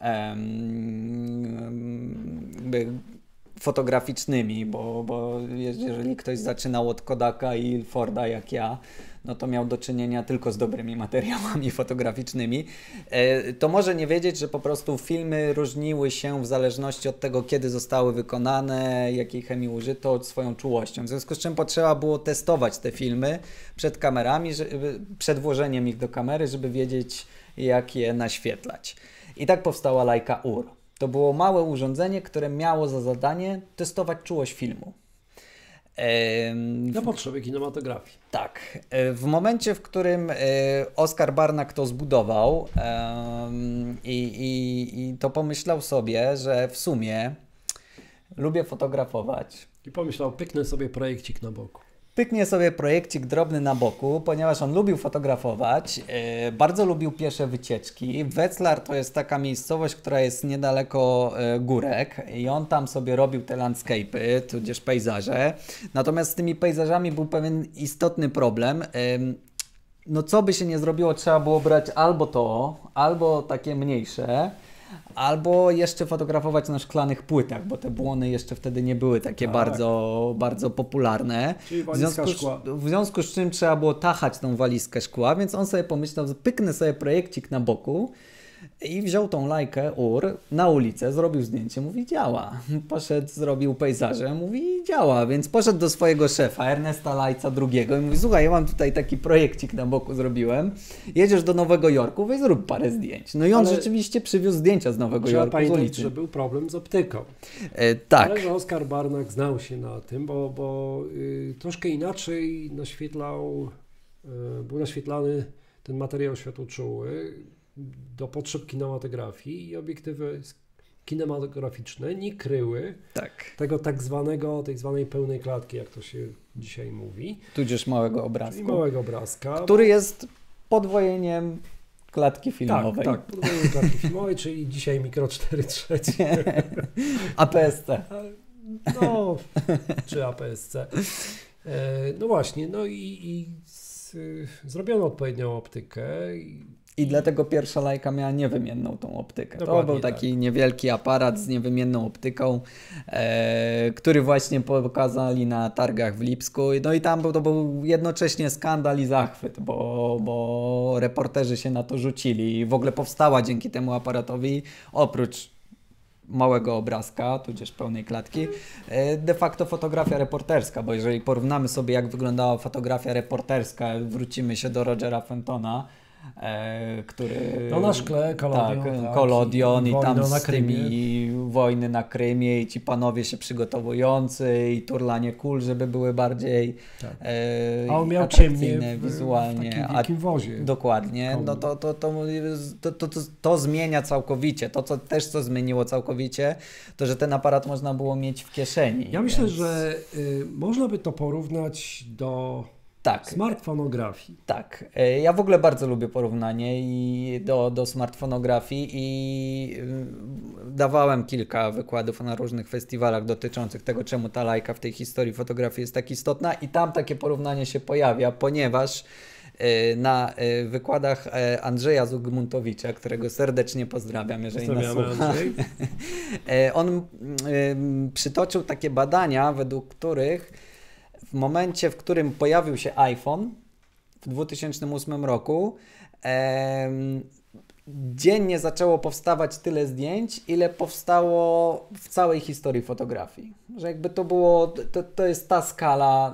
fotograficznymi, bo jeżeli ktoś zaczynał od Kodaka i Forda jak ja, no to miał do czynienia tylko z dobrymi materiałami fotograficznymi, to może nie wiedzieć, że po prostu filmy różniły się w zależności od tego, kiedy zostały wykonane, jakiej chemii użyto, swoją czułością. W związku z czym potrzeba było testować te filmy przed kamerami, przed włożeniem ich do kamery, żeby wiedzieć, jak je naświetlać. I tak powstała Leica UR. To było małe urządzenie, które miało za zadanie testować czułość filmu. Na potrzeby kinematografii. Tak. W momencie, w którym Oskar Barnak to zbudował i to pomyślał sobie, że w sumie lubię fotografować. I pomyślał, pyknę sobie projekcik na boku. Pyknie sobie projekcik drobny na boku, ponieważ on lubił fotografować, bardzo lubił piesze wycieczki. Wetzlar to jest taka miejscowość, która jest niedaleko górek i on tam sobie robił te landscape'y, tudzież pejzaże. Natomiast z tymi pejzażami był pewien istotny problem. No co by się nie zrobiło, trzeba było brać albo to, albo takie mniejsze, Albo jeszcze fotografować na szklanych płytach, bo te błony jeszcze wtedy nie były takie bardzo, bardzo popularne. Czyli walizka szkła. W związku z czym trzeba było tachać tą walizkę szkła, więc on sobie pomyślał, pyknę sobie projekcik na boku i wziął tą Leikę UR na ulicę, zrobił zdjęcie, mówi działa. Poszedł, zrobił pejzaże, mówi działa, więc poszedł do swojego szefa, Ernesta Lajca II i mówi, słuchaj, ja mam tutaj taki projekcik na boku zrobiłem, jedziesz do Nowego Jorku, weź zrób parę zdjęć. No i on rzeczywiście przywiózł zdjęcia z Nowego Jorku, pamiętać, z ulicy. że był problem z optyką. Tak. Ale że Oskar Barnak znał się na tym, bo troszkę inaczej był naświetlany ten materiał światłoczuły do potrzeb kinematografii i obiektywy kinematograficzne nie kryły tej zwanej pełnej klatki, jak to się dzisiaj mówi. Tudzież małego obrazka. Czyli małego obrazka. Który jest podwojeniem klatki filmowej. Tak, podwojeniem klatki filmowej, czyli dzisiaj mikro 4/3. APS-C. No, czy APS-C. No właśnie, no i zrobiono odpowiednią optykę. I dlatego pierwsza Leica miała niewymienną tą optykę. Dokładnie, to był taki niewielki aparat z niewymienną optyką, który właśnie pokazali na targach w Lipsku. No i tam to był jednocześnie skandal i zachwyt, bo reporterzy się na to rzucili. I w ogóle powstała dzięki temu aparatowi, oprócz małego obrazka, tudzież pełnej klatki, de facto fotografia reporterska, bo jeżeli porównamy sobie, jak wyglądała fotografia reporterska, wrócimy się do Rogera Fentona, który... No na szkle, Collodion i tam z tymi wojny na Krymie i ci panowie się przygotowujący i turlanie kul, żeby były bardziej a on miał atrakcyjne wizualnie. W takim wielkim wozie. Dokładnie. No to zmienia całkowicie. To, co zmieniło całkowicie, to, że ten aparat można było mieć w kieszeni. Ja myślę, że można by to porównać do smartfonografii. Tak. Ja w ogóle bardzo lubię porównanie do smartfonografii i dawałem kilka wykładów na różnych festiwalach dotyczących tego, czemu ta Leica w tej historii fotografii jest tak istotna i tam takie porównanie się pojawia, ponieważ na wykładach Andrzeja Zygmuntowicza, którego serdecznie pozdrawiam, jeżeli nas słucha, on przytoczył takie badania, według których w momencie, w którym pojawił się iPhone w 2008 roku, dziennie zaczęło powstawać tyle zdjęć, ile powstało w całej historii fotografii. Że jakby to jest ta skala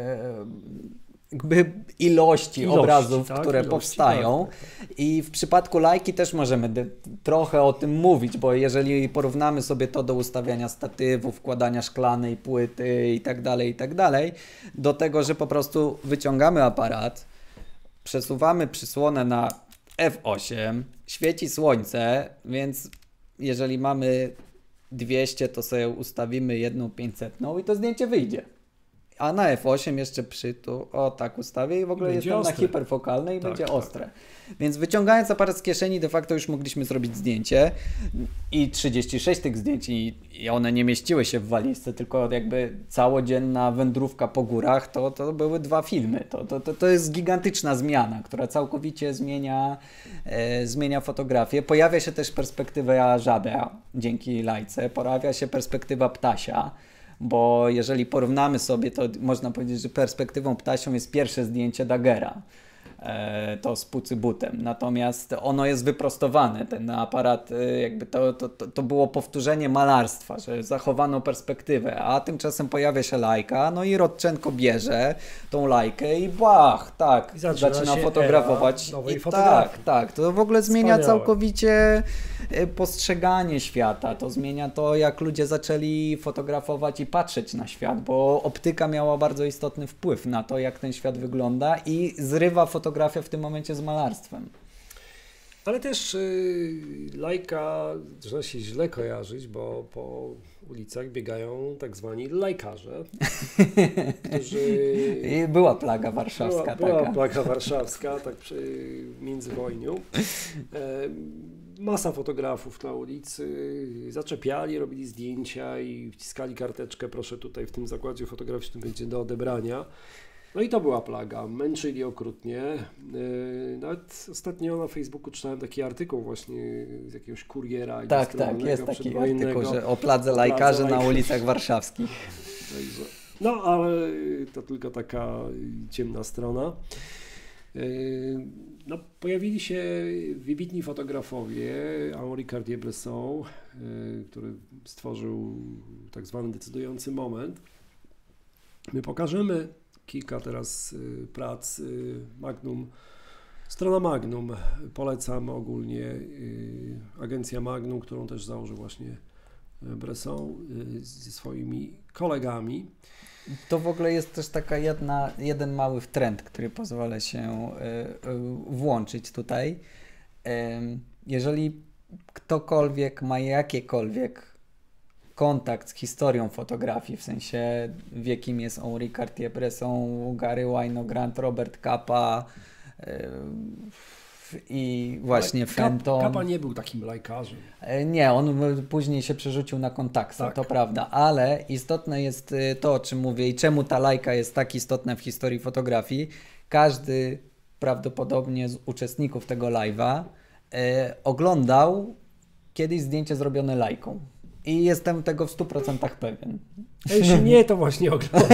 jakby ilości obrazów, które powstają. Tak. I w przypadku Leicy też możemy trochę o tym mówić, bo jeżeli porównamy sobie to do ustawiania statywu, wkładania szklanej płyty i tak dalej, do tego, że po prostu wyciągamy aparat, przesuwamy przysłonę na f8, świeci słońce, więc jeżeli mamy 200, to sobie ustawimy jedną 500 i to zdjęcie wyjdzie. A na F8 jeszcze tak ustawię i w ogóle jestem na hiperfokalnej i będzie ostre. Więc wyciągając aparat z kieszeni de facto już mogliśmy zrobić zdjęcie i 36 tych zdjęć i one nie mieściły się w walizce, tylko jakby całodzienna wędrówka po górach, to były 2 filmy. To jest gigantyczna zmiana, która całkowicie zmienia fotografię. Pojawia się też perspektywa żabia dzięki Leice, pojawia się perspektywa ptasia. Bo jeżeli porównamy sobie, to można powiedzieć, że perspektywą ptasią jest pierwsze zdjęcie Daggera, to z Pucybutem. Natomiast ono jest wyprostowane, ten aparat, jakby to było powtórzenie malarstwa, że zachowano perspektywę, a tymczasem pojawia się Leica, no i Rodczenko bierze tą Leikę i zaczyna fotografować. Tak, to w ogóle zmienia całkowicie postrzeganie świata, to zmienia to, jak ludzie zaczęli fotografować i patrzeć na świat, bo optyka miała bardzo istotny wpływ na to, jak ten świat wygląda i zrywa fotografię w tym momencie z malarstwem. Ale też Leica zaczyna się źle kojarzyć, bo po ulicach biegają tak zwani lajkarze, którzy... Była plaga warszawska. Była plaga warszawska, tak przy międzywojniu. Masa fotografów na ulicy zaczepiali, robili zdjęcia i wciskali karteczkę, proszę tutaj w tym zakładzie fotograficznym będzie do odebrania. No i to była plaga, męczyli okrutnie. Nawet ostatnio na Facebooku czytałem taki artykuł właśnie z jakiegoś kuriera industrialnego. Tak, jest taki artykuł, że o pladze lajkarzy na ulicach warszawskich. No, ale to tylko taka ciemna strona. No, pojawili się wybitni fotografowie, Henri Cartier-Bresson, który stworzył tak zwany decydujący moment. My pokażemy kilka teraz prac Magnum. Strona Magnum, polecam ogólnie, agencja Magnum, którą też założył właśnie Bresson ze swoimi kolegami. To w ogóle jest też taka jeden mały trend, który pozwala się włączyć tutaj. Jeżeli ktokolwiek ma jakikolwiek kontakt z historią fotografii, w sensie w jakim jest Henri Cartier-Bresson, Gary Winogrand, Robert Capa i właśnie Fenton. Capa nie był takim lajkarzem. Nie, on później się przerzucił na Contaxa, tak. To prawda, ale istotne jest to, o czym mówię i czemu ta lajka jest tak istotna w historii fotografii. Każdy prawdopodobnie z uczestników tego live'a oglądał kiedyś zdjęcie zrobione lajką. I jestem tego w 100% pewien. A jeśli nie, to właśnie oglądam.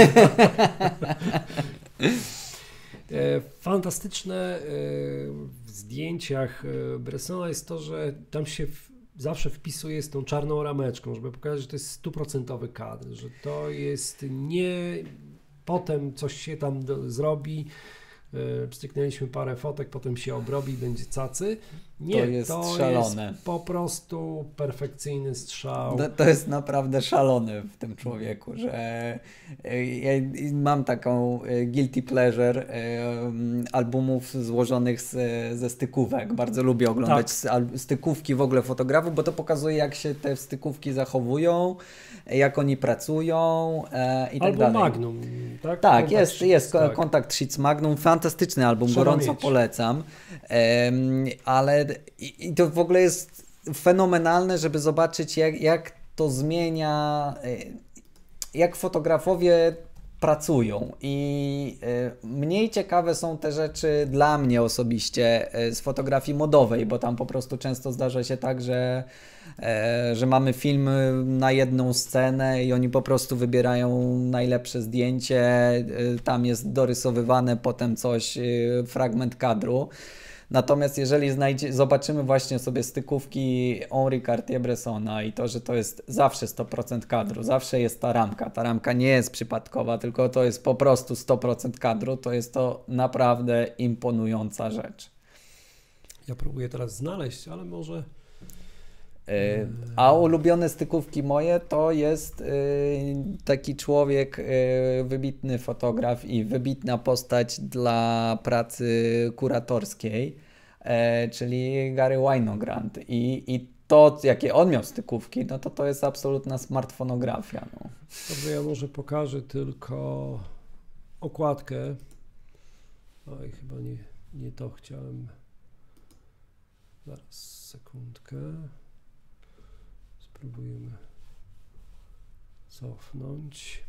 Fantastyczne w zdjęciach Bressona jest to, że tam się zawsze wpisuje z tą czarną rameczką, żeby pokazać, że to jest 100% kadr, że to jest nie potem coś się tam zrobi, pstryknęliśmy parę fotek, potem się obrobi, będzie cacy. Nie, to szalone. Jest po prostu perfekcyjny strzał. To jest naprawdę szalone w tym człowieku, że ja mam taką guilty pleasure albumów złożonych ze stykówek. Bardzo lubię oglądać stykówki w ogóle fotografów, bo to pokazuje, jak się te stykówki zachowują, jak oni pracują i tak dalej. Magnum, tak? Tak, jest Contact Sheets Magnum, fantastyczny album, trzeba gorąco polecam, ale i to w ogóle jest fenomenalne, żeby zobaczyć, jak to zmienia, jak fotografowie pracują i mniej ciekawe są te rzeczy dla mnie osobiście z fotografii modowej, bo tam po prostu często zdarza się tak, że mamy film na jedną scenę i oni po prostu wybierają najlepsze zdjęcie, tam jest dorysowywane potem coś, fragment kadru. Natomiast jeżeli zobaczymy właśnie sobie stykówki Henri Cartier-Bressona i to, że to jest zawsze 100% kadru, zawsze jest ta ramka nie jest przypadkowa, tylko to jest po prostu 100% kadru, to jest to naprawdę imponująca rzecz. Ja próbuję teraz znaleźć, ale może... A ulubione stykówki moje to jest taki człowiek, wybitny fotograf i wybitna postać dla pracy kuratorskiej, czyli Gary Winogrand. I to, jakie on miał stykówki, no to jest absolutna smartfonografia. No. Dobrze, ja może pokażę tylko okładkę. Oj, chyba nie to chciałem. Zaraz, sekundkę. Spróbujemy cofnąć.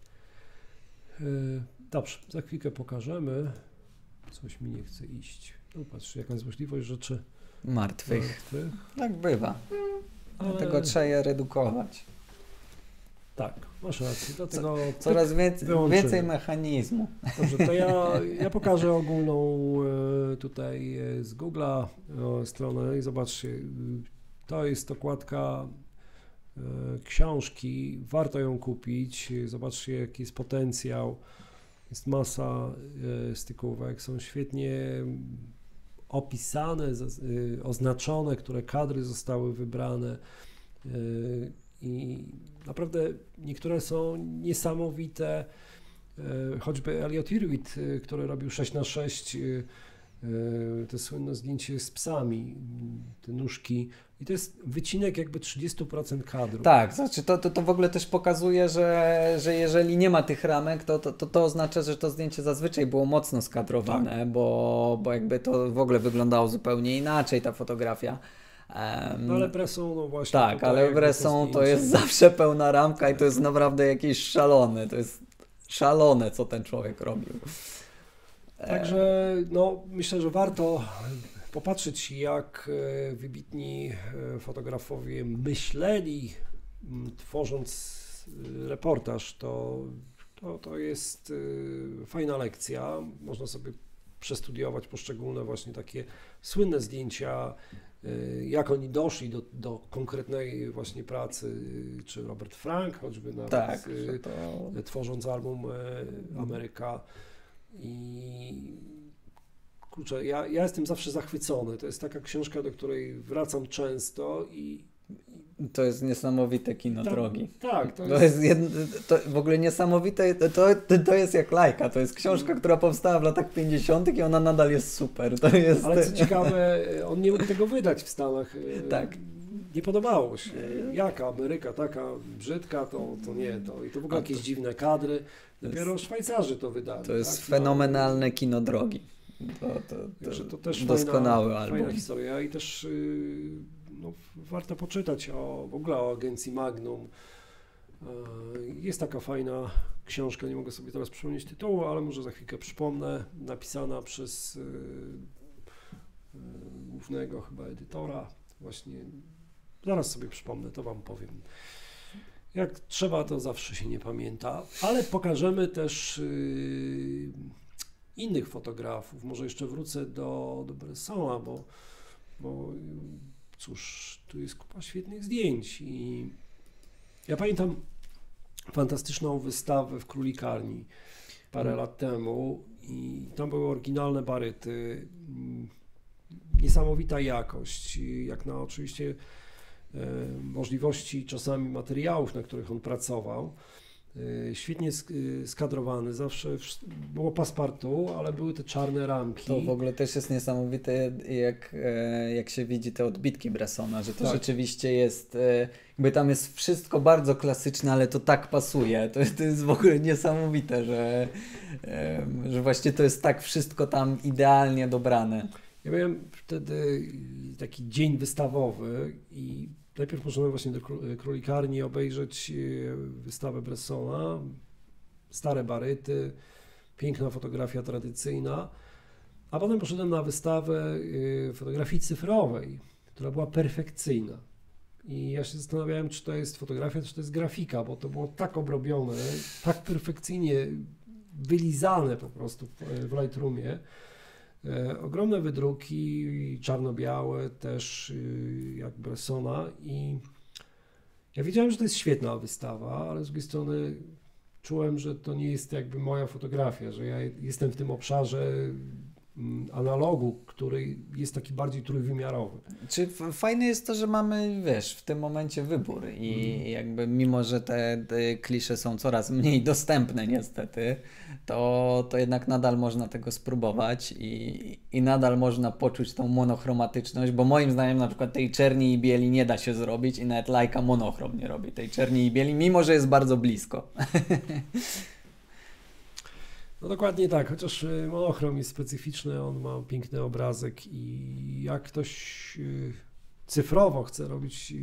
Dobrze, za chwilkę pokażemy. Coś mi nie chce iść. No patrz, jaka jest możliwość rzeczy martwych. Tak bywa. Dlatego trzeba je redukować. Tak, masz rację. Dlatego coraz więcej mechanizmu. Dobrze, to ja pokażę ogólną tutaj z Google'a stronę i zobaczcie. To jest okładka książki, warto ją kupić, zobaczcie, jaki jest potencjał, jest masa stykówek, są świetnie opisane, oznaczone, które kadry zostały wybrane i naprawdę niektóre są niesamowite, choćby Elliot Irwin, który robił 6x6, to słynne zdjęcie z psami, te nóżki. I to jest wycinek jakby 30% kadru. Tak, znaczy to w ogóle też pokazuje, że jeżeli nie ma tych ramek, to oznacza, że to zdjęcie zazwyczaj było mocno skadrowane, tak. bo jakby to w ogóle wyglądało zupełnie inaczej, ta fotografia. No ale Bresson, no właśnie. Tak, ale Bresson to jest zawsze pełna ramka i to jest naprawdę jakieś szalone. To jest szalone, co ten człowiek robił. Także myślę, że warto popatrzeć, jak wybitni fotografowie myśleli, tworząc reportaż. To jest fajna lekcja. Można sobie przestudiować poszczególne właśnie takie słynne zdjęcia, jak oni doszli do konkretnej właśnie pracy, czy Robert Frank, choćby nawet tworząc album Ameryka. I kurczę, ja jestem zawsze zachwycony. To jest taka książka, do której wracam często i to jest niesamowite kino drogi. Tak. To w ogóle niesamowite, to jest jak Lajka, to jest książka, która powstała w latach 50. i ona nadal jest super. Ale co ciekawe, on nie mógł tego wydać w Stanach. Tak. Nie podobało się. Jaka Ameryka taka brzydka, to nie. I to w ogóle jakieś dziwne kadry. Dopiero Szwajcarzy to wydali. To jest fenomenalne kino drogi. To też doskonały album. Fajna historia i też warto poczytać w ogóle o agencji Magnum. Jest taka fajna książka, nie mogę sobie teraz przypomnieć tytułu, ale może za chwilkę przypomnę, napisana przez głównego chyba edytora. Właśnie zaraz sobie przypomnę, to wam powiem. Jak trzeba, to zawsze się nie pamięta, ale pokażemy też innych fotografów. Może jeszcze wrócę do Bressona, bo cóż, tu jest kupa świetnych zdjęć i ja pamiętam fantastyczną wystawę w Królikarni parę lat temu i tam były oryginalne baryty, niesamowita jakość, jak na oczywiście możliwości czasami materiałów, na których on pracował. Świetnie skadrowany, zawsze było passepartout, ale były te czarne ramki. To w ogóle też jest niesamowite, jak się widzi te odbitki Bressona, że to rzeczywiście jest, jakby tam jest wszystko bardzo klasyczne, ale to tak pasuje. To jest w ogóle niesamowite, że właśnie to jest tak wszystko tam idealnie dobrane. Ja miałem wtedy taki dzień wystawowy i najpierw poszedłem właśnie do Królikarni obejrzeć wystawę Bressona, stare baryty, piękna fotografia tradycyjna, a potem poszedłem na wystawę fotografii cyfrowej, która była perfekcyjna. I ja się zastanawiałem, czy to jest fotografia, czy to jest grafika, bo to było tak obrobione, tak perfekcyjnie wylizane po prostu w Lightroomie. Ogromne wydruki, czarno-białe też, jak Bressona i ja wiedziałem, że to jest świetna wystawa, ale z drugiej strony czułem, że to nie jest jakby moja fotografia, że ja jestem w tym obszarze analogu, który jest taki bardziej trójwymiarowy. Czy fajne jest to, że mamy, w tym momencie wybór i jakby mimo, że te klisze są coraz mniej dostępne niestety, to jednak nadal można tego spróbować i nadal można poczuć tą monochromatyczność, bo moim zdaniem na przykład tej czerni i bieli nie da się zrobić i nawet Leica monochrom nie robi tej czerni i bieli, mimo że jest bardzo blisko. No dokładnie tak, chociaż monochrom jest specyficzny, on ma piękny obrazek i jak ktoś cyfrowo chce robić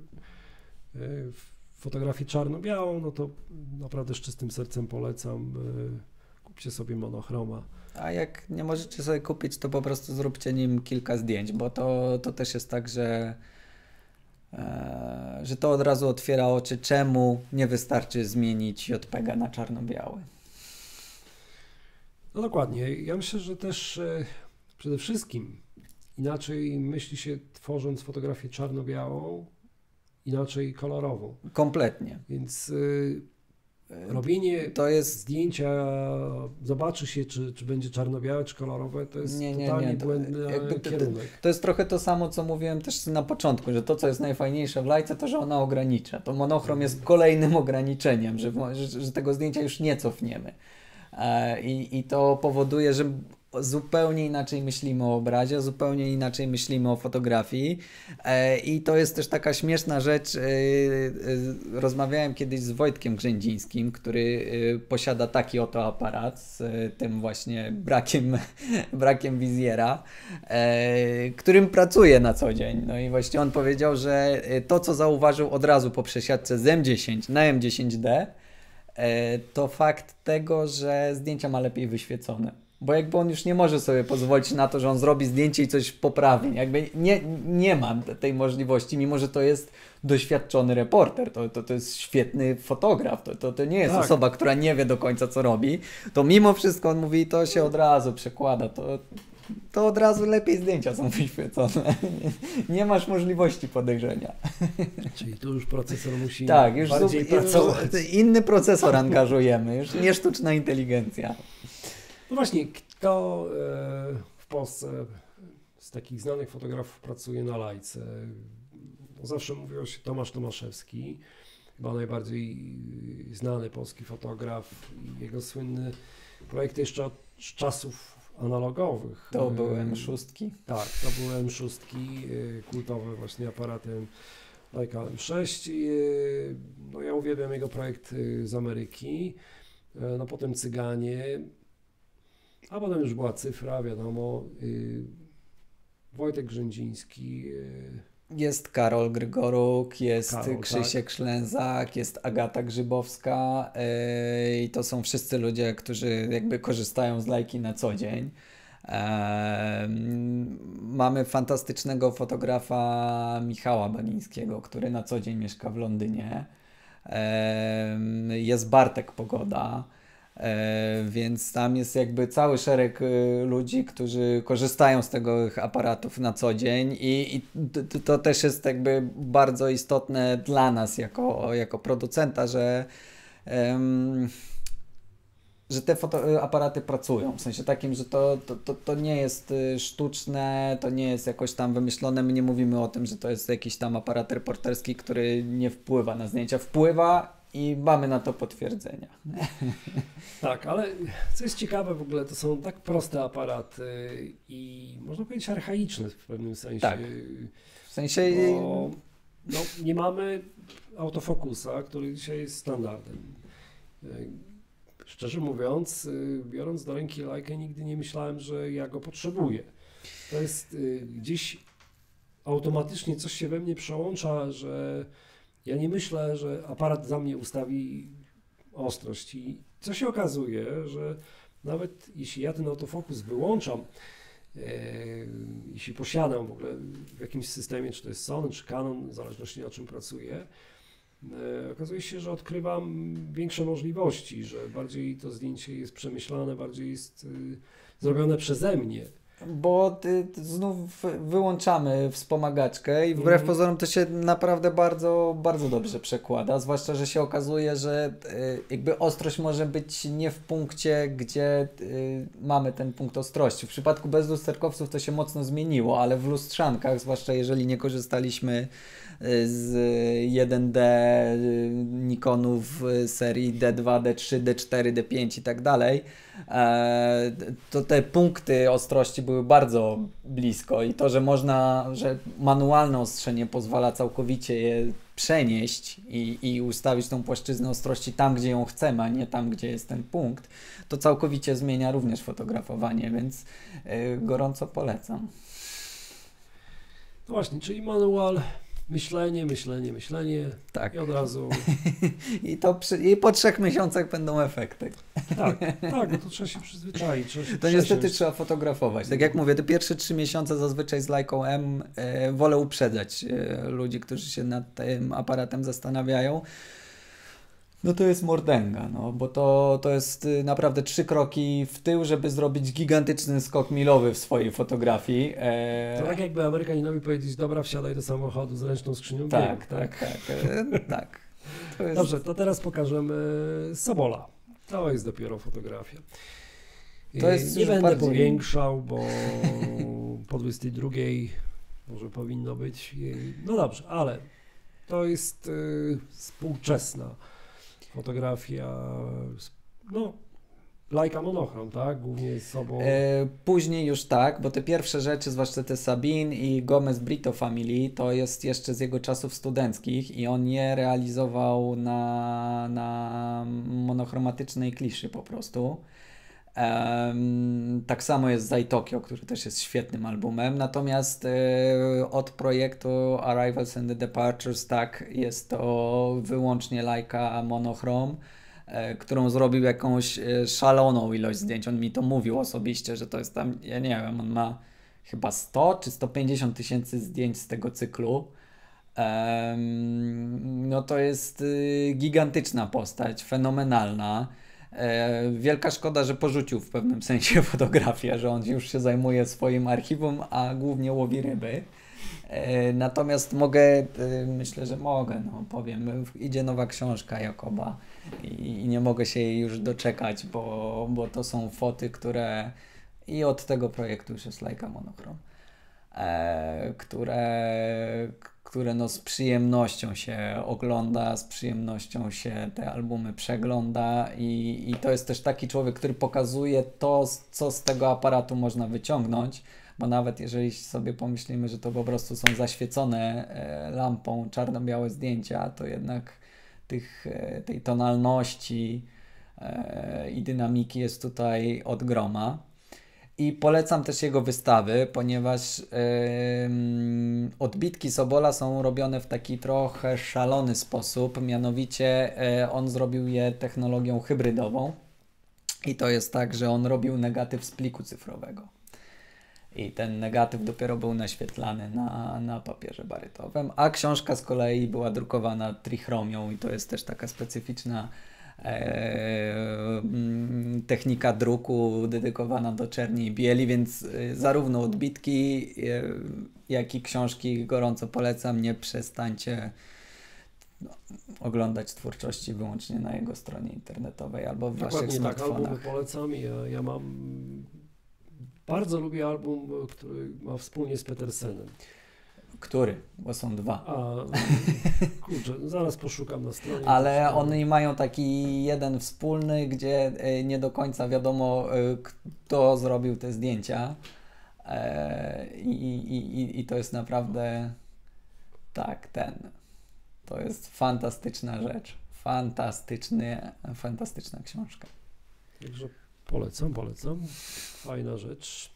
fotografię czarno-białą, no to naprawdę z czystym sercem polecam, kupcie sobie monochroma. A jak nie możecie sobie kupić, to po prostu zróbcie nim kilka zdjęć, bo to też jest tak, że to od razu otwiera oczy, czemu nie wystarczy zmienić JPEGa na czarno-biały. No dokładnie. Ja myślę, że też przede wszystkim inaczej myśli się tworząc fotografię czarno-białą, inaczej kolorową. Kompletnie. Więc robienie zdjęcia, zobaczy się, czy będzie czarno-białe, czy kolorowe, to jest totalnie błędny kierunek. To jest trochę to samo, co mówiłem też na początku, że to, co jest najfajniejsze w Leice, to, że ona ogranicza. To monochrom jest kolejnym ograniczeniem, że tego zdjęcia już nie cofniemy. I to powoduje, że zupełnie inaczej myślimy o obrazie, zupełnie inaczej myślimy o fotografii i to jest też taka śmieszna rzecz. Rozmawiałem kiedyś z Wojtkiem Grzędzińskim, który posiada taki oto aparat z tym właśnie brakiem wizjera, którym pracuje na co dzień. No i właśnie on powiedział, że to, co zauważył od razu po przesiadce z M10 na M10D, to fakt tego, że zdjęcia ma lepiej wyświecone. Bo jakby on już nie może sobie pozwolić na to, że on zrobi zdjęcie i coś poprawi. Jakby nie ma tej możliwości, mimo że to jest doświadczony reporter. To jest świetny fotograf. To nie jest osoba, która nie wie do końca, co robi. To mimo wszystko on mówi, to się od razu przekłada. To od razu lepiej zdjęcia są wyświecone. Nie masz możliwości podejrzenia. Czyli tu już procesor musi już bardziej pracować. Inny procesor angażujemy, już nie sztuczna inteligencja. No właśnie, kto w Polsce z takich znanych fotografów pracuje na Lajce? No zawsze mówiło się Tomasz Tomaszewski, chyba najbardziej znany polski fotograf i jego słynny projekt jeszcze od czasów analogowych. To były M6. Tak, to były M6, kultowe właśnie aparatem Leica M6. No ja uwielbiam jego projekt z Ameryki, no potem Cyganie, a potem już była cyfra, wiadomo, Wojtek Grzędziński. Jest Karol Grygoruk, jest Karol, Krzysiek Szlęzak, jest Agata Grzybowska i to są wszyscy ludzie, którzy jakby korzystają z Leicy na co dzień. Mamy fantastycznego fotografa Michała Banińskiego, który na co dzień mieszka w Londynie. Jest Bartek Pogoda. Więc tam jest jakby cały szereg ludzi, którzy korzystają z tego aparatów na co dzień i to też jest jakby bardzo istotne dla nas jako producenta, że te aparaty pracują, w sensie takim, że to nie jest sztuczne, to nie jest jakoś tam wymyślone, my nie mówimy o tym, że to jest jakiś tam aparat reporterski, który nie wpływa na zdjęcia, wpływa i mamy na to potwierdzenia. Tak, ale co jest ciekawe w ogóle, to są tak proste aparaty i można powiedzieć archaiczne w pewnym sensie. Tak. W sensie... Bo, no, nie mamy autofokusa, który dzisiaj jest standardem. Szczerze mówiąc, biorąc do ręki Leikę, nigdy nie myślałem, że ja go potrzebuję. To jest gdzieś automatycznie coś się we mnie przełącza, że ja nie myślę, że aparat za mnie ustawi ostrość i co się okazuje, że nawet jeśli ja ten autofokus wyłączam, jeśli posiadam w ogóle w jakimś systemie, czy to jest Sony, czy Canon, w zależności o czym pracuję, okazuje się, że odkrywam większe możliwości, że bardziej to zdjęcie jest przemyślane, bardziej jest zrobione przeze mnie. Bo znów wyłączamy wspomagaczkę i wbrew pozorom to się naprawdę bardzo, bardzo dobrze przekłada, zwłaszcza, że się okazuje, że jakby ostrość może być nie w punkcie, gdzie mamy ten punkt ostrości. W przypadku bezlusterkowców to się mocno zmieniło, ale w lustrzankach, zwłaszcza jeżeli nie korzystaliśmy z 1D Nikonów serii D2, D3, D4, D5 i tak dalej, to te punkty ostrości były bardzo blisko i to, że że manualne ostrzenie pozwala całkowicie je przenieść i ustawić tą płaszczyznę ostrości tam, gdzie ją chcemy, a nie tam, gdzie jest ten punkt, to całkowicie zmienia również fotografowanie, więc gorąco polecam. No właśnie, czyli manual, myślenie tak. I od razu... I po 3 miesiącach będą efekty. Tak, no to trzeba się przyzwyczaić. To niestety trzeba fotografować. Tak jak mówię, te pierwsze 3 miesiące zazwyczaj z Leica M wolę uprzedzać ludzi, którzy się nad tym aparatem zastanawiają. No to jest mordęga, no, bo to jest naprawdę 3 kroki w tył, żeby zrobić gigantyczny skok milowy w swojej fotografii. To tak jakby Amerykaninowi powiedzieć, dobra, wsiadaj do samochodu z ręczną skrzynią biegów, tak. To jest... Dobrze, to teraz pokażemy Sobola. To jest dopiero fotografia. To jest nie będę powiększał, bo po 22 może powinno być. No dobrze, ale to jest współczesna fotografia, no Leica monochrom, tak? Głównie z sobą. Później już tak, bo te pierwsze rzeczy, zwłaszcza te Sabine i Gomez Brito Family, to jest jeszcze z jego czasów studenckich i on je realizował na monochromatycznej kliszy po prostu. Tak samo jest Zaitokio, który też jest świetnym albumem, natomiast od projektu Arrivals and the Departures, tak, jest to wyłącznie Leica monochrom. którą zrobił jakąś szaloną ilość zdjęć. On mi to mówił osobiście, że to jest tam, ja nie wiem, on ma chyba 100 czy 150 tysięcy zdjęć z tego cyklu. No to jest gigantyczna postać, fenomenalna. Wielka szkoda, że porzucił w pewnym sensie fotografię, że on już się zajmuje swoim archiwum, a głównie łowi ryby. Natomiast myślę, że mogę, no powiem, idzie nowa książka Jakoba i nie mogę się jej już doczekać, bo to są foty, które i od tego projektu już jest Leica Monochrom, które no z przyjemnością się ogląda, z przyjemnością się te albumy przegląda i to jest też taki człowiek, który pokazuje to, co z tego aparatu można wyciągnąć, bo nawet jeżeli sobie pomyślimy, że to po prostu są zaświecone lampą czarno-białe zdjęcia, to jednak tej tonalności i dynamiki jest tutaj od groma. I polecam też jego wystawy, ponieważ odbitki Sobola są robione w taki trochę szalony sposób, mianowicie on zrobił je technologią hybrydową i to jest tak, że on robił negatyw z pliku cyfrowego. I ten negatyw dopiero był naświetlany na papierze barytowym, a książka z kolei była drukowana trichromią i to jest też taka specyficzna technika druku dedykowana do czerni i bieli, więc zarówno odbitki, jak i książki gorąco polecam. Nie przestańcie oglądać twórczości wyłącznie na jego stronie internetowej albo w waszych smartfonach. Tak, albumy polecam. Ja bardzo lubię album, który ma wspólnie z Petersenem. Który? Bo są dwa. Kurczę, zaraz poszukam na stronie. Ale oni mają taki jeden wspólny, gdzie nie do końca wiadomo, kto zrobił te zdjęcia. I to jest naprawdę to jest fantastyczna rzecz. Fantastyczna książka. Także polecam. Fajna rzecz.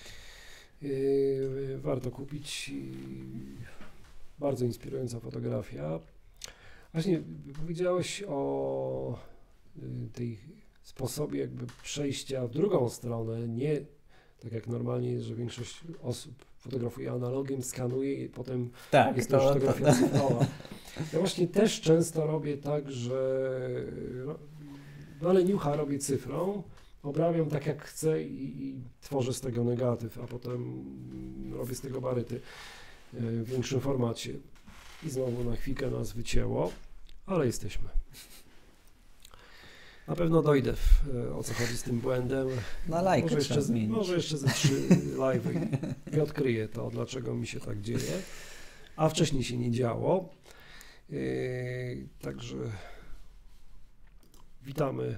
Warto kupić. Bardzo inspirująca fotografia. Właśnie powiedziałeś o tej sposobie jakby przejścia w drugą stronę. Nie tak jak normalnie jest, że większość osób fotografuje analogiem, skanuje i potem jest to fotografia cyfrowa. Ja właśnie też często robię tak, że leniucha robię cyfrą, obrabiam tak jak chcę i tworzę z tego negatyw, a potem robię z tego baryty w większym formacie. I znowu na chwilkę nas wycięło, ale jesteśmy. Na pewno dojdę o co chodzi z tym błędem. Na lajkę trzeba zmienić. Może jeszcze ze 3 live'y i odkryję to, dlaczego mi się tak dzieje. A wcześniej się nie działo. Także witamy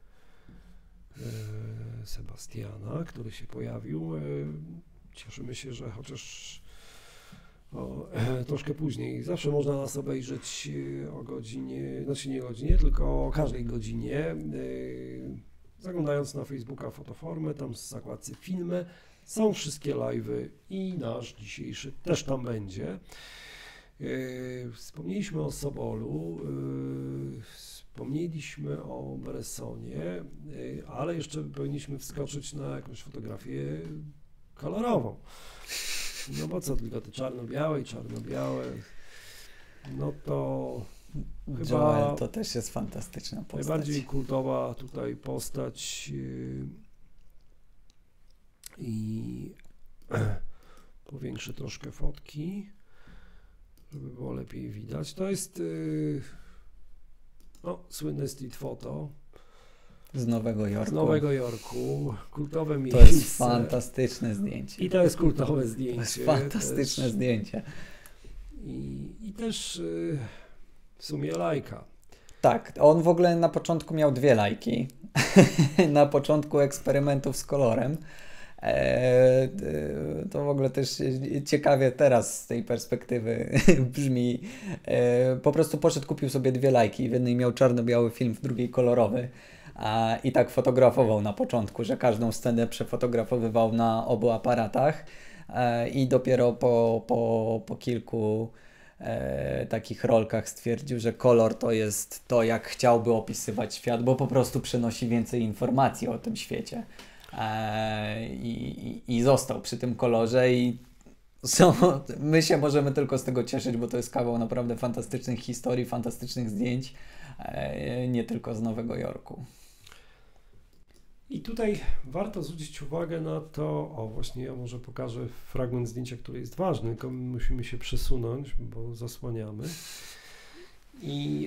Sebastiana, który się pojawił. Cieszymy się, że chociaż troszkę później. Zawsze można nas obejrzeć o godzinie, znaczy nie godzinie, tylko o każdej godzinie. Zaglądając na Facebooka Fotoformy, tam w zakładce filmy są wszystkie live'y i nasz dzisiejszy też tam będzie. Wspomnieliśmy o Sobolu, wspomnieliśmy o Bressonie, ale jeszcze powinniśmy wskoczyć na jakąś fotografię kolorową. No bo co, tylko te czarno-białe, no to chyba Joel to też jest fantastyczna postać. Najbardziej kultowa tutaj postać i powiększę troszkę fotki, żeby było lepiej widać. To jest słynne street photo. Z Nowego Jorku. Z Nowego Jorku, kultowe miejsce. To jest fantastyczne zdjęcie. I to jest kultowe zdjęcie. To jest fantastyczne zdjęcie. I też w sumie lajka. Tak, on w ogóle na początku miał 2 lajki. Na początku eksperymentów z kolorem. To w ogóle też ciekawie teraz z tej perspektywy brzmi. Po prostu poszedł, kupił sobie 2 lajki. W jednej miał czarno-biały film, w drugiej kolorowy. I tak fotografował na początku, że każdą scenę przefotografowywał na obu aparatach i dopiero po kilku takich rolkach stwierdził, że kolor to jest to, jak chciałby opisywać świat, bo po prostu przynosi więcej informacji o tym świecie. I został przy tym kolorze i my się możemy tylko z tego cieszyć, bo to jest kawał naprawdę fantastycznych historii, fantastycznych zdjęć, nie tylko z Nowego Jorku. I tutaj warto zwrócić uwagę na to, właśnie ja może pokażę fragment zdjęcia, który jest ważny, tylko musimy się przesunąć, bo zasłaniamy. I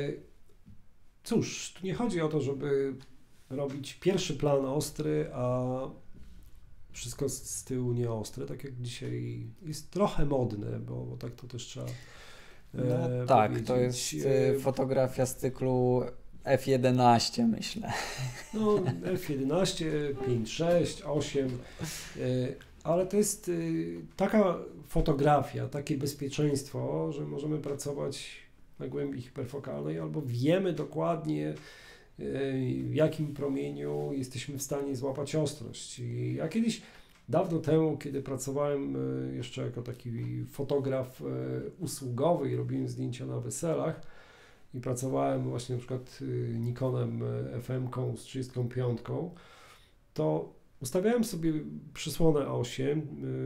cóż, tu nie chodzi o to, żeby robić pierwszy plan ostry, a wszystko z tyłu nieostre, tak jak dzisiaj jest trochę modne, bo tak to też trzeba tak, powiedzieć. To jest fotografia z cyklu F11, myślę. No, F11, 5, 6, 8, ale to jest taka fotografia, takie bezpieczeństwo, że możemy pracować na głębi hiperfokalnej albo wiemy dokładnie, w jakim promieniu jesteśmy w stanie złapać ostrość. I ja kiedyś, dawno temu, kiedy pracowałem jeszcze jako taki fotograf usługowy i robiłem zdjęcia na weselach i pracowałem właśnie na przykład Nikonem FM-ką z 35, to ustawiałem sobie przysłonę 8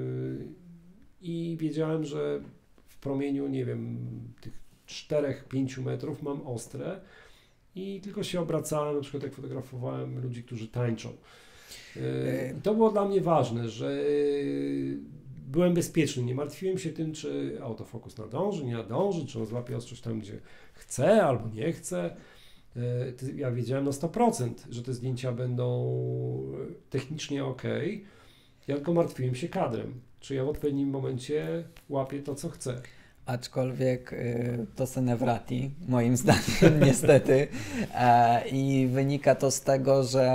i wiedziałem, że w promieniu, nie wiem, tych 4-5 metrów mam ostre i tylko się obracałem, na przykład jak fotografowałem ludzi, którzy tańczą. To było dla mnie ważne, że byłem bezpieczny, nie martwiłem się tym, czy autofokus nadąży, nie nadąży, czy on złapie ostrość tam, gdzie chce albo nie chce. Ja wiedziałem na 100%, że te zdjęcia będą technicznie ok. Ja tylko martwiłem się kadrem, czy ja w odpowiednim momencie łapię to, co chcę. Aczkolwiek to se nevrati, moim zdaniem niestety. I wynika to z tego, że